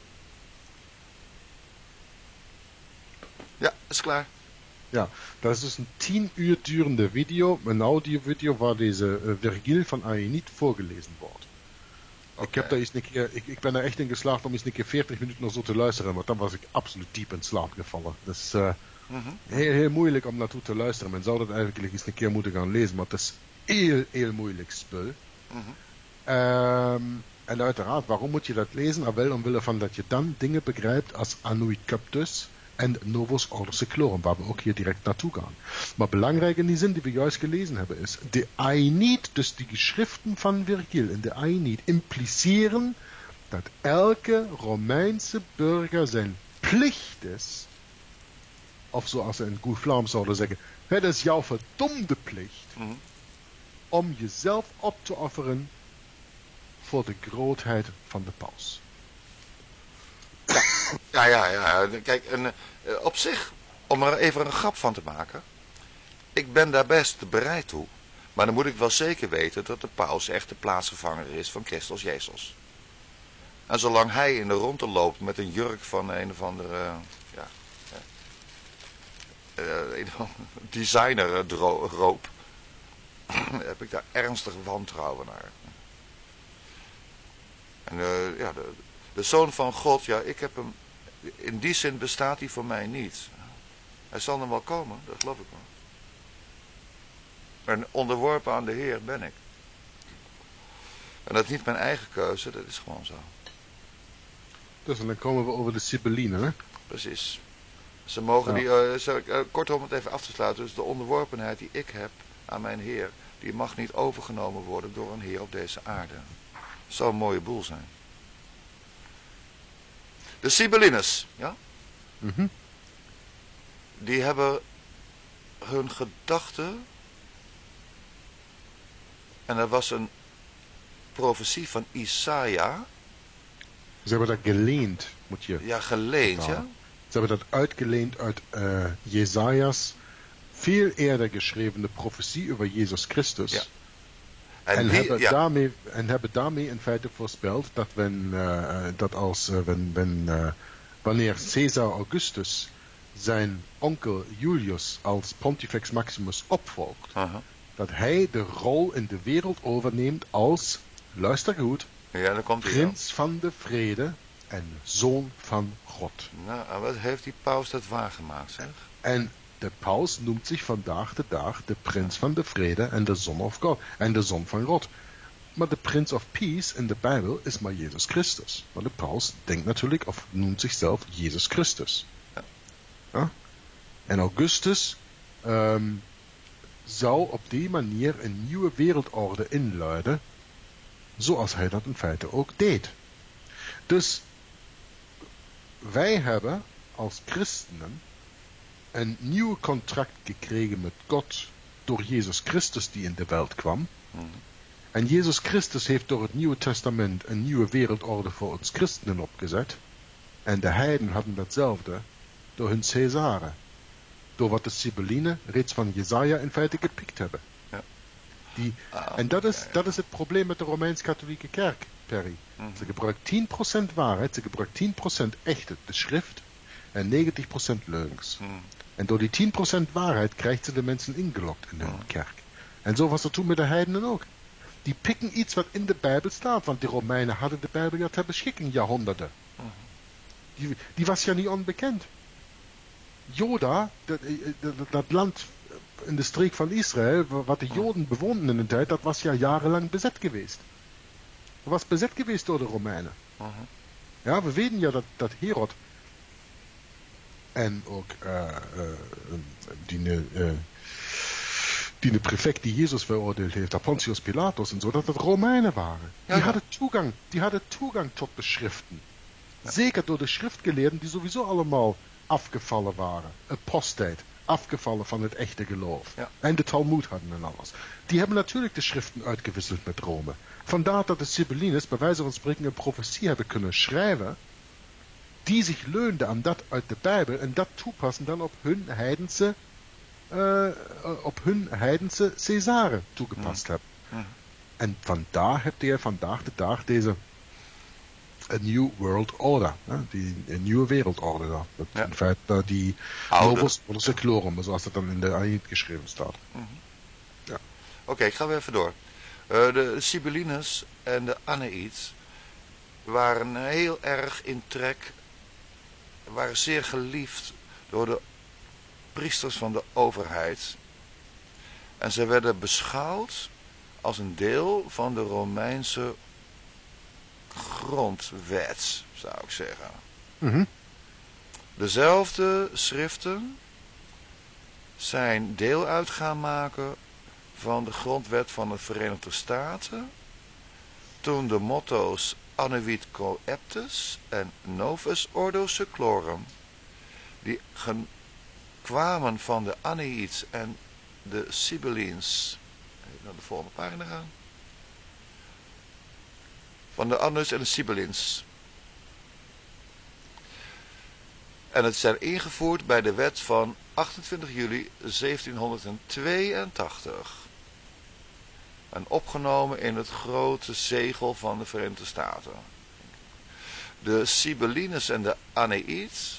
Ja, is klaar. Ja, dat is dus een tien uur durende video, een audiovideo waar deze uh, Virgil van Aeneid voorgelezen wordt. Okay. Ik, heb daar eens een keer, ik, ik ben er echt in geslaagd om eens een keer veertig minuten naar zo te luisteren, want dan was ik absoluut diep in slaap gevallen. Dus uh, mm-hmm. heel, heel moeilijk om naartoe te luisteren. Men zou dat eigenlijk eens een keer moeten gaan lezen, maar het is heel, heel moeilijk spul. Mm-hmm. Um, en uiteraard, waarom moet je dat lezen? Nou, wel omwille van dat je dan dingen begrijpt als Annuit Cuptus en Novus Ordo Seclorum, waar we ook hier direct naartoe gaan. Maar belangrijk in die zin die we juist gelezen hebben is, de Aeneid, dus die geschriften van Virgil in de Aeneid, impliceren dat elke Romeinse burger zijn plicht is, of zoals ze in goed Vlaams zouden zeggen, het is jouw verdomde plicht, mm-hmm. om jezelf op te offeren voor de grootheid van de paus. Ja, ja, ja. Kijk, en, uh, op zich, om er even een grap van te maken, ik ben daar best bereid toe. Maar dan moet ik wel zeker weten dat de paus echt de plaatsvervanger is van Christus Jezus. En zolang hij in de ronde loopt met een jurk van een of andere, uh, ja, uh, een designer uh, dro- roop, heb ik daar ernstig wantrouwen naar. En uh, ja, de, de Zoon van God, ja, ik heb hem, in die zin bestaat hij voor mij niet. Hij zal er wel komen, dat geloof ik wel. Maar onderworpen aan de Heer ben ik. En dat is niet mijn eigen keuze, dat is gewoon zo. Dus en dan komen we over de Sibylline, hè? Precies. Ze mogen ja. die, uh, zo, uh, kortom het even af te sluiten, dus de onderworpenheid die ik heb aan mijn Heer, die mag niet overgenomen worden door een Heer op deze aarde. Het zou een mooie boel zijn. De Sibyllines, ja? Mm-hmm. Die hebben hun gedachten, en er was een profetie van Isaia. Ze hebben dat geleend, moet je... Ja, geleend, ja. Ze hebben dat uitgeleend uit uh, Jesaja's veel eerder geschreven profetie over Jezus Christus. Ja. En, en, die, hebben ja. daarmee, en hebben daarmee in feite voorspeld dat, when, uh, dat als, uh, when, when, uh, wanneer Caesar Augustus zijn onkel Julius als Pontifex Maximus opvolgt, uh-huh. dat hij de rol in de wereld overneemt als, luister goed, ja, dan komt prins hij van de vrede en zoon van God. Nou, en wat heeft die paus dat waargemaakt, zeg? En de paus noemt zich vandaag de dag de prins van de vrede en de Son of God en de Zon van God. Maar de Prince of Peace in de Bijbel is maar Jezus Christus. Maar de paus denkt natuurlijk of noemt zichzelf Jezus Christus. Ja. Ja? En Augustus um, zou op die manier een nieuwe wereldorde inluiden, zoals hij dat in feite ook deed. Dus wij hebben als christenen een nieuw contract gekregen met God door Jezus Christus die in de wereld kwam. Mm. En Jezus Christus heeft door het Nieuwe Testament een nieuwe wereldorde voor ons christenen opgezet. En de heiden hadden datzelfde door hun Caesaren. Door wat de Sibyllinen reeds van Jesaja in feite gepikt hebben. Ja. Die, ah, en dat is, ja, ja. dat is het probleem met de Romeins-Katholieke Kerk, Perry. Mm-hmm. Ze gebruikt tien procent waarheid, ze gebruikt tien procent echte, de schrift, en negentig procent leugens. Mm. En door die tien procent waarheid krijgt ze de mensen ingelokt in hun mm. kerk. En zo was het toen met de heidenen ook. Die pikken iets wat in de Bijbel staat, want de Romeinen hadden de Bijbel ja ter beschikking, jaarhonderden. Mm. Die, die was ja niet onbekend. Joda, dat, dat, dat land in de streek van Israël, wat de Joden bewoonden in de tijd, dat was ja jarenlang bezet geweest. Dat was bezet geweest door de Romeinen. Uh-huh. Ja, we weten ja dat, dat Herod en ook uh, uh, die, uh, die de prefect die Jezus veroordeeld heeft, Pontius Pilatus en zo, dat het Romeinen waren. Die, ja, hadden toegang, die hadden toegang tot de schriften. Ja. Zeker door de schriftgeleerden die sowieso allemaal afgevallen waren. Apostaat, afgevallen van het echte geloof. Ja. En de Talmud hadden en alles. Die hebben natuurlijk de schriften uitgewisseld met Rome. Vandaar dat de Sibyllines bij wijze van spreken een profetie hebben kunnen schrijven, die zich leunde aan dat uit de Bijbel en dat toepassen dan op hun heidense, uh, op hun heidense Caesaren toegepast mm. hebben. Mm. En vandaar heb je vandaag de dag deze een New World Order, hè? Die een nieuwe wereldorde. Dat ja. In feite die Novus Seclorum, zoals dat dan in de Aeneid geschreven staat. Mm-hmm. Ja. Oké, okay, ik ga weer even door. Uh, de Sibyllines en de Aeneid waren heel erg in trek, waren zeer geliefd door de priesters van de overheid. En ze werden beschouwd als een deel van de Romeinse grondwet, zou ik zeggen. Mm-hmm. Dezelfde schriften zijn deel uit gaan maken van de grondwet van de Verenigde Staten, toen de motto's Annuit Coeptus en Novus Ordo Seclorum, die kwamen van de Aeneids en de Sibyllines, even naar de volgende pagina gaan, van de Annus en de Sibyllines. En het zijn ingevoerd bij de wet van achtentwintig juli zeventienhonderdtweeëntachtig. En opgenomen in het grote zegel van de Verenigde Staten. De Sibyllines en de Aeneids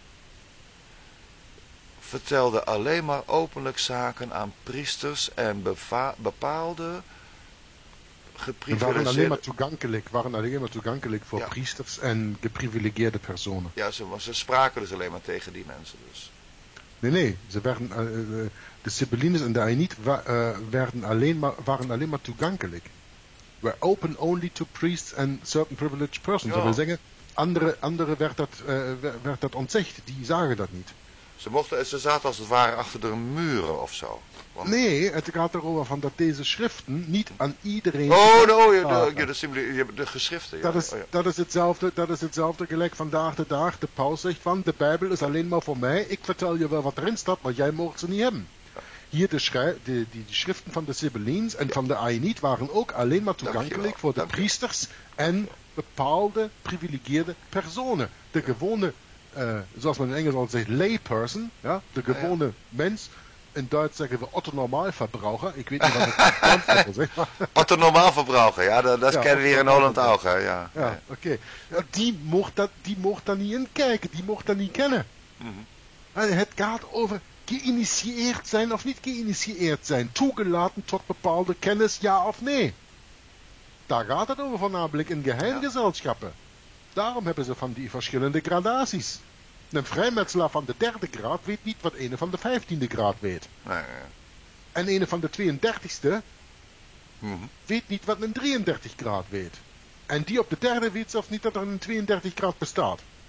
vertelden alleen maar openlijk zaken aan priesters en beva- bepaalde geprivilegeerde... waren alleen maar toegankelijk, waren alleen maar toegankelijk voor ja. priesters en geprivilegeerde personen. Ja, ze, ze spraken dus alleen maar tegen die mensen dus. Nee, nee, ze werden, uh, de Sibyllines en de Aeneid wa, uh, werden alleen maar, waren alleen maar toegankelijk. Were open only to priests and certain privileged persons. Ja. Dat wil zeggen, andere, andere werd, dat, uh, werd dat ontzegd, die zagen dat niet. Ze, mochten, ze zaten als het ware achter de muren of zo. Want... Nee, het gaat erover van dat deze schriften niet aan iedereen... Oh, de, oh de, de, de, de, de geschriften. Ja. Dat, is, oh, ja. dat, is hetzelfde, dat is hetzelfde gelijk vandaag de dag. De paus zegt van, de Bijbel is alleen maar voor mij. Ik vertel je wel wat erin staat, maar jij mocht ze niet hebben. Ja. Hier de, schrij, de, die, die schriften van de Sibyllines en ja. van de Aeneid waren ook alleen maar toegankelijk voor de Dank priesters en bepaalde privilegeerde personen. De gewone... Uh, zoals men in Engels al zegt, layperson, ja, de gewone ja, ja. mens. In Duits zeggen we Otto Normalverbraucher. Ik weet niet wat het is. Otto Normalverbraucher, ja, dat, dat ja, kennen we hier in Holland ook. Hè, ja, ja, ja. oké. Okay. Ja, die mocht dat, die mocht daar niet in kijken, die mocht dat niet kennen. Mm-hmm. Het gaat over geïnitieerd zijn of niet geïnitieerd zijn. Toegelaten tot bepaalde kennis, ja of nee. Daar gaat het over voornamelijk in geheimgezelschappen. Daarom hebben ze van die verschillende gradaties. Een vrijmetselaar van de derde graad weet niet wat een van de vijftiende graad weet. Nee, nee. En een van de tweeëndertigste mm-hmm. weet niet wat een drieëndertig graad weet. En die op de derde weet zelfs niet dat er een tweeëndertig graad bestaat.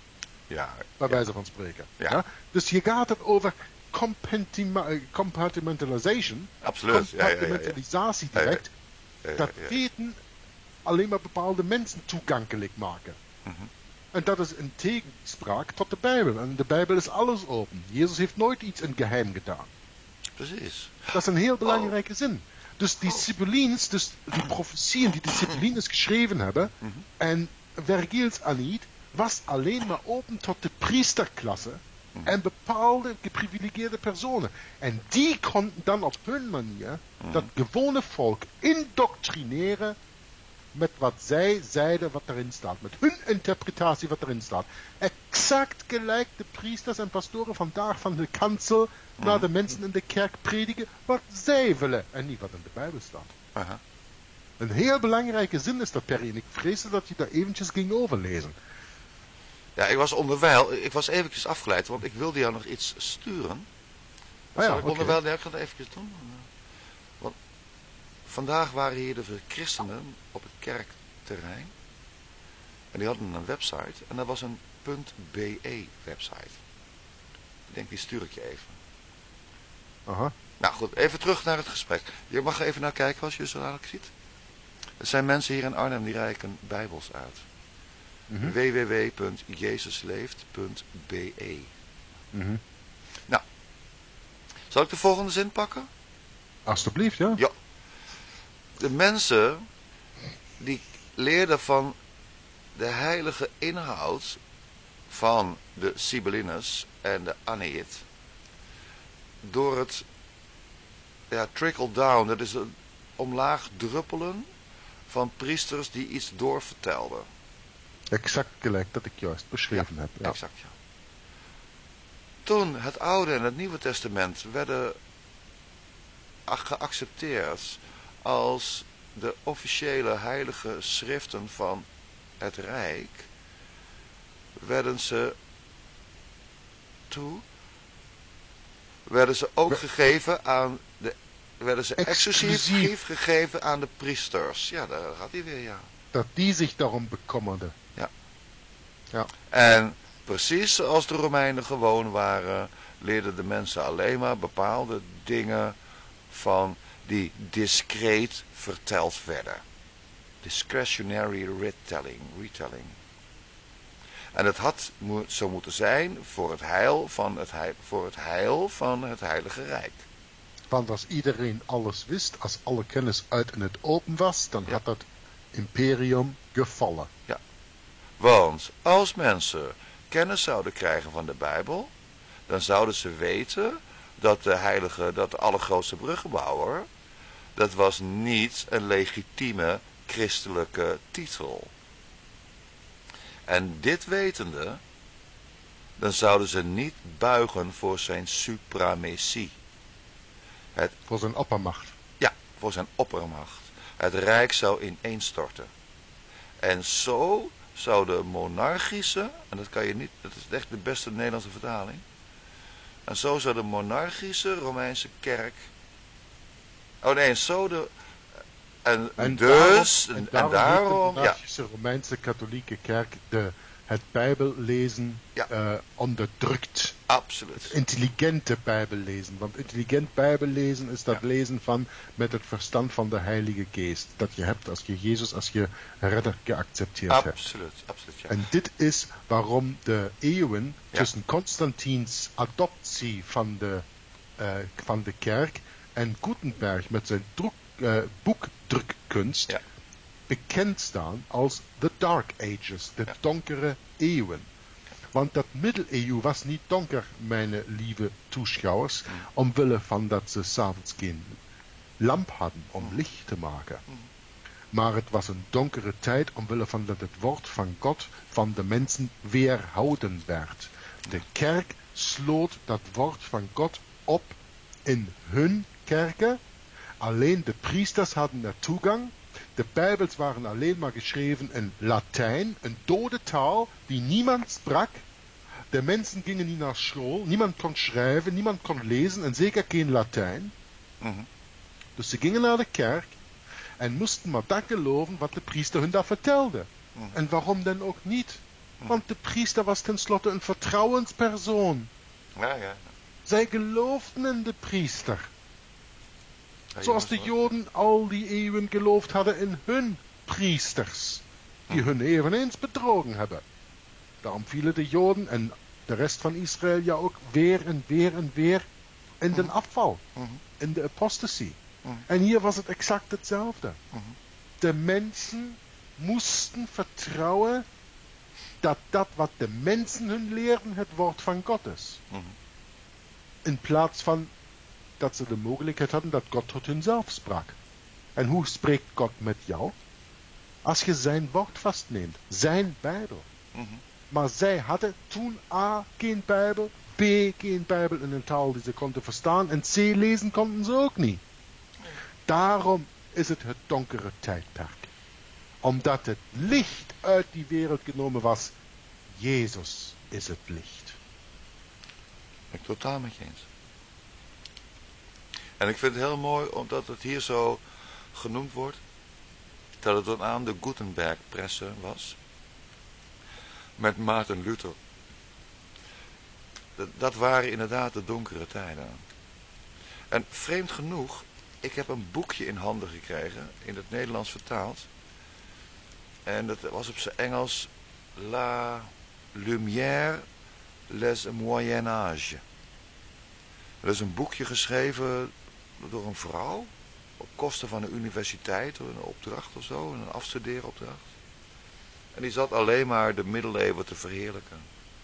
Ja, bij ja. wijze van spreken. Ja. Ja? Dus je gaat het over compartima- compartmentalization, Absoluut. Ja, ja, ja, ja. compartimentalisatie direct, Ja, ja, dat ja. weten alleen maar bepaalde mensen toegankelijk maken. Mhm. En dat is een tegenspraak tot de Bijbel. En de Bijbel is alles open. Jezus heeft nooit iets in geheim gedaan. Precies. Dat is een heel belangrijke zin. Dus die Sibyllines, dus die profetieën die de Sibyllines geschreven hebben, Mhm. en Vergils Aniet, was alleen maar open tot de priesterklasse Mhm. en bepaalde geprivilegeerde personen. En die konden dan op hun manier Mhm. dat gewone volk indoctrineren met wat zij zeiden wat erin staat. Met hun interpretatie wat erin staat. Exact gelijk de priesters en pastoren vandaag van de kansel naar Mhm. de mensen in de kerk prediken wat zij willen en niet wat in de Bijbel staat. Aha. Een heel belangrijke zin is dat, Perry, en ik vreesde dat je daar eventjes ging overlezen. Ja, ik was onderwijl, ik was eventjes afgeleid, want ik wilde jou nog iets sturen. Ah ja, Zal ik oké. onderwijl, ja, ik ga het eventjes doen. Want vandaag waren hier de christenen op het kerkterrein. En die hadden een website. En dat was een .be website. Ik denk, die stuur ik je even. Aha. Nou goed, even terug naar het gesprek. Je mag er even naar kijken als je zo dadelijk ziet. Er zijn mensen hier in Arnhem die reiken bijbels uit. Mhm. w w w punt jezusleeft punt be. Mhm. Zal ik de volgende zin pakken? Alsjeblieft, ja. Ja. De mensen die leerden van de heilige inhoud van de Sibyllines en de Anneïd door het ja, trickle down, dat is een omlaag druppelen van priesters die iets doorvertelden. Exact gelijk dat ik juist beschreven heb. Ja. Exact, ja. Toen het Oude en het Nieuwe Testament werden geaccepteerd als de officiële heilige schriften van het Rijk, werden ze toe, werden ze ook We- gegeven aan de, werden ze exclusief Exclusief. gegeven aan de priesters. Ja, daar gaat hij weer, ja. Dat die zich daarom bekommerden. Ja. Ja. En precies zoals de Romeinen gewoon waren, leerden de mensen alleen maar bepaalde dingen van die discreet verteld werden. Discretionary retelling. retelling. En het had mo- zo moeten zijn voor het heil van het, heil, voor het heil van het Heilige Rijk. Want als iedereen alles wist, als alle kennis uit in het open was, dan Ja. had dat imperium gevallen. Want als mensen kennis zouden krijgen van de Bijbel, dan zouden ze weten dat de heilige, dat de allergrootste bruggenbouwer, dat was niet een legitieme christelijke titel. En dit wetende, dan zouden ze niet buigen voor zijn suprematie. Het, Voor zijn oppermacht. ja, voor zijn oppermacht. Het rijk zou ineenstorten. En zo zou de monarchische, en dat kan je niet, dat is echt de beste Nederlandse vertaling. En zo zou de monarchische Romeinse kerk, oh nee, zo de, en, En dus, daarom, en, en en daarom, heeft de daarom, ja, monarchische Romeinse katholieke kerk de, het Bijbellezen Ja. eh, onderdrukt. absoluut. Intelligente Bijbellezen. Want intelligent Bijbellezen is dat Ja. lezen van met het verstand van de Heilige Geest. Dat je hebt als je Jezus als je redder geaccepteerd hebt. Absoluut, absoluut, ja. En dit is waarom de eeuwen Ja. tussen Constantins adoptie van de, eh, van de kerk en Gutenberg met zijn druk, eh, boekdrukkunst Ja. bekend staan als de Dark Ages, de Ja. donkere eeuwen. Want dat middeleeuw was niet donker, mijn lieve toeschouwers, Mm. omwille van dat ze s'avonds geen lamp hadden om licht te maken. Mm. Maar het was een donkere tijd omwille van dat het woord van God van de mensen weerhouden werd. De kerk sloot dat woord van God op in hun kerken. Alleen de priesters hadden er toegang. De Bijbels waren alleen maar geschreven in Latijn, een dode taal die niemand sprak. De mensen gingen niet naar school, niemand kon schrijven, niemand kon lezen en zeker geen Latijn. Mhm. Dus ze gingen naar de kerk en moesten maar dat geloven wat de priester hun daar vertelde. Mhm. En waarom dan ook niet? Want de priester was tenslotte een vertrouwenspersoon. Ja, ja. Zij geloofden in de priester. Ja, Zoals de was- Joden al die eeuwen geloofd hadden in hun priesters. Die hun eveneens bedrogen hebben. Daarom vielen de Joden en de rest van Israël ja ook weer en weer en weer in de afval. Mhm. In de apostasie. Mhm. En hier was het exact hetzelfde. Mhm. De mensen moesten vertrouwen dat dat wat de mensen hun leerden het woord van God is. Mhm. In plaats van dat ze de mogelijkheid hadden dat God tot hun zelf sprak. En hoe spreekt God met jou? Als je zijn woord vastneemt, zijn Bijbel. Mhm. Maar zij hadden toen A, geen Bijbel, B, geen Bijbel in een taal die ze konden verstaan en C, lezen konden ze ook niet. Daarom is het het donkere tijdperk. Omdat het licht uit die wereld genomen was. Jezus is het licht. Ben ik totaal met je eens. En ik vind het heel mooi omdat het hier zo genoemd wordt dat het toen aan de Gutenberg-pressen was met Maarten Luther. Dat, dat waren inderdaad de donkere tijden. En vreemd genoeg, ik heb een boekje in handen gekregen, in het Nederlands vertaald. En dat was op zijn Engels La Lumière, les Moyen Âge. Dat is een boekje geschreven door een vrouw, op kosten van een universiteit, een opdracht of zo, een afstudeeropdracht. En die zat alleen maar de middeleeuwen te verheerlijken.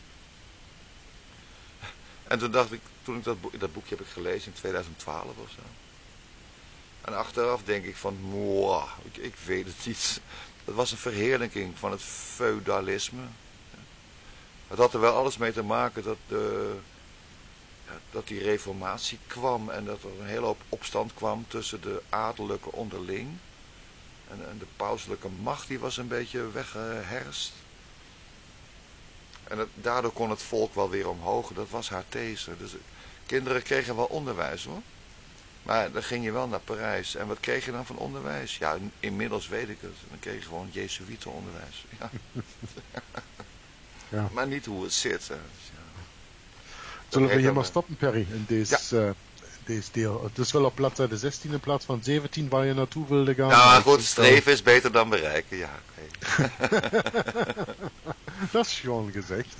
En toen dacht ik, toen ik dat, boek, dat boekje heb ik gelezen in tweeduizend twaalf of zo. En achteraf denk ik van, moah, ik, ik weet het niet. Dat was een verheerlijking van het feudalisme. Het had er wel alles mee te maken dat, de, ja, dat die reformatie kwam en dat er een hele hoop opstand kwam tussen de adellijke onderling. En, en de pauselijke macht die was een beetje weggeherst. En het, daardoor kon het volk wel weer omhoog. Dat was haar these. Dus kinderen kregen wel onderwijs hoor. Maar dan ging je wel naar Parijs. En wat kreeg je dan van onderwijs? Ja, inmiddels weet ik het. Dan kreeg je gewoon Jezuïetenonderwijs. Ja. Ja. Maar niet hoe het zit. Hè. Dus ja. Zullen we heet hier dan, maar eh, stoppen, Perry, in deze, Ja. eh, deze deel. Het is wel op bladzijde zestien in plaats van zeventien waar je naartoe wilde gaan. Nou maar ik goed, vind wel- streven is beter dan bereiken. Ja, oké. Dat is gewoon gezegd.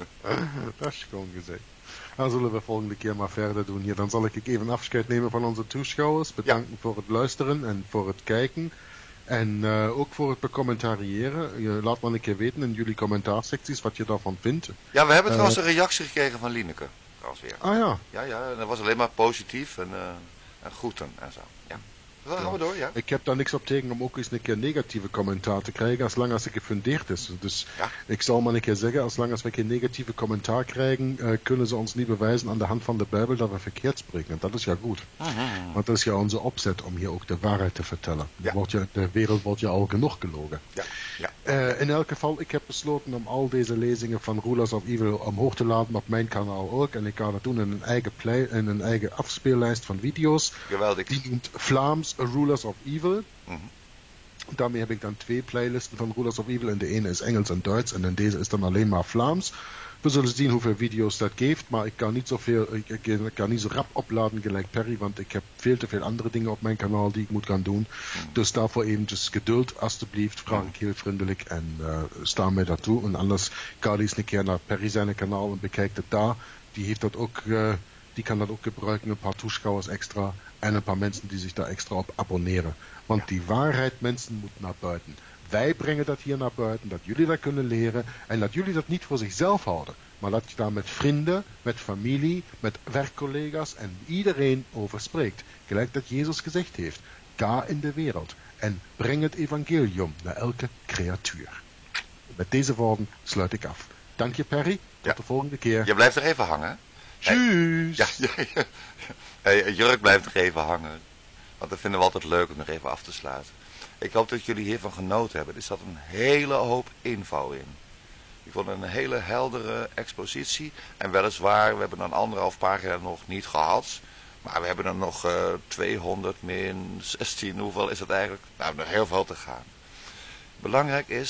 Dat is gewoon gezegd. Dan zullen we volgende keer maar verder doen hier. Dan zal ik even afscheid nemen van onze toeschouwers. Bedanken voor het luisteren en voor het kijken. En uh, ook voor het becommentariëren. Je laat maar een keer weten in jullie commentaarsecties wat je daarvan vindt. Ja, we hebben Uh, trouwens een reactie gekregen van Lieneke. Trouwens weer. Ah ja, Ja, ja, en dat was alleen maar positief en, uh, en groeten en zo. Ja. Dan gaan we door, ja. ik heb daar niks op tegen om ook eens een keer negatieve commentaar te krijgen, als lang als het gefundeerd is. Dus Ja. ik zal maar een keer zeggen, als lang als we geen negatieve commentaar krijgen, uh, kunnen ze ons niet bewijzen aan de hand van de Bijbel dat we verkeerd spreken. En dat is ja goed. Mhm. Want dat is ja onze opzet om hier ook de waarheid te vertellen. Ja. Wordt je, de wereld wordt je al genoeg gelogen. Ja, ja. Uh, in elk geval, ik heb besloten om al deze lezingen van Rulers of Evil omhoog te laden op mijn kanaal ook. En ik ga dat doen in een eigen, play, in een eigen afspeellijst van video's. Geweldig. Die noemt Vlaams Rulers of Evil. Mhm. Daarmee heb ik dan twee playlisten van Rulers of Evil. En de ene is Engels en Duits en in deze is dan alleen maar Vlaams. We zullen zien hoeveel video's dat geeft, maar ik kan niet zoveel, ik, ik, ik kan niet zo rap opladen gelijk Perry, want ik heb veel te veel andere dingen op mijn kanaal die ik moet gaan doen. Mm. Dus daarvoor eventjes geduld, alstublieft, vraag ik heel vriendelijk en uh, sta mij daartoe. En anders ga eens een keer naar Perry zijn kanaal en bekijk het daar. Die heeft dat ook, uh, die kan dat ook gebruiken, een paar toeschouwers extra en een paar mensen die zich daar extra op abonneren. Want die waarheid, mensen, moet naar buiten. Wij brengen dat hier naar buiten, dat jullie dat kunnen leren en dat jullie dat niet voor zichzelf houden, maar dat je daar met vrienden, met familie, met werkcollega's en iedereen over spreekt. Gelijk dat Jezus gezegd heeft, ga in de wereld en breng het evangelium naar elke creatuur. Met deze woorden sluit ik af. Dank je, Perry. Tot Ja. de volgende keer. Je blijft er even hangen. Tjus. Ja, ja, ja. Hey, Jurk blijft nog even hangen. Want dat vinden we altijd leuk om nog even af te sluiten. Ik hoop dat jullie hiervan genoten hebben. Er zat een hele hoop info in. Ik vond het een hele heldere expositie. En weliswaar, we hebben een anderhalf pagina nog niet gehad. Maar we hebben er nog uh, tweehonderd min zestien. Hoeveel is het eigenlijk? Nou, nog heel veel te gaan. Belangrijk is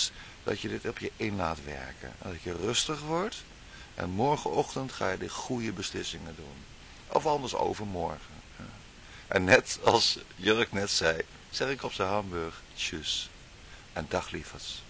dat je dit op je in laat werken. En dat je rustig wordt en morgenochtend ga je de goede beslissingen doen. Of anders overmorgen. Ja. En net als Jurk net zei, zeg ik op zijn hamburg, tjus. En dag lievers.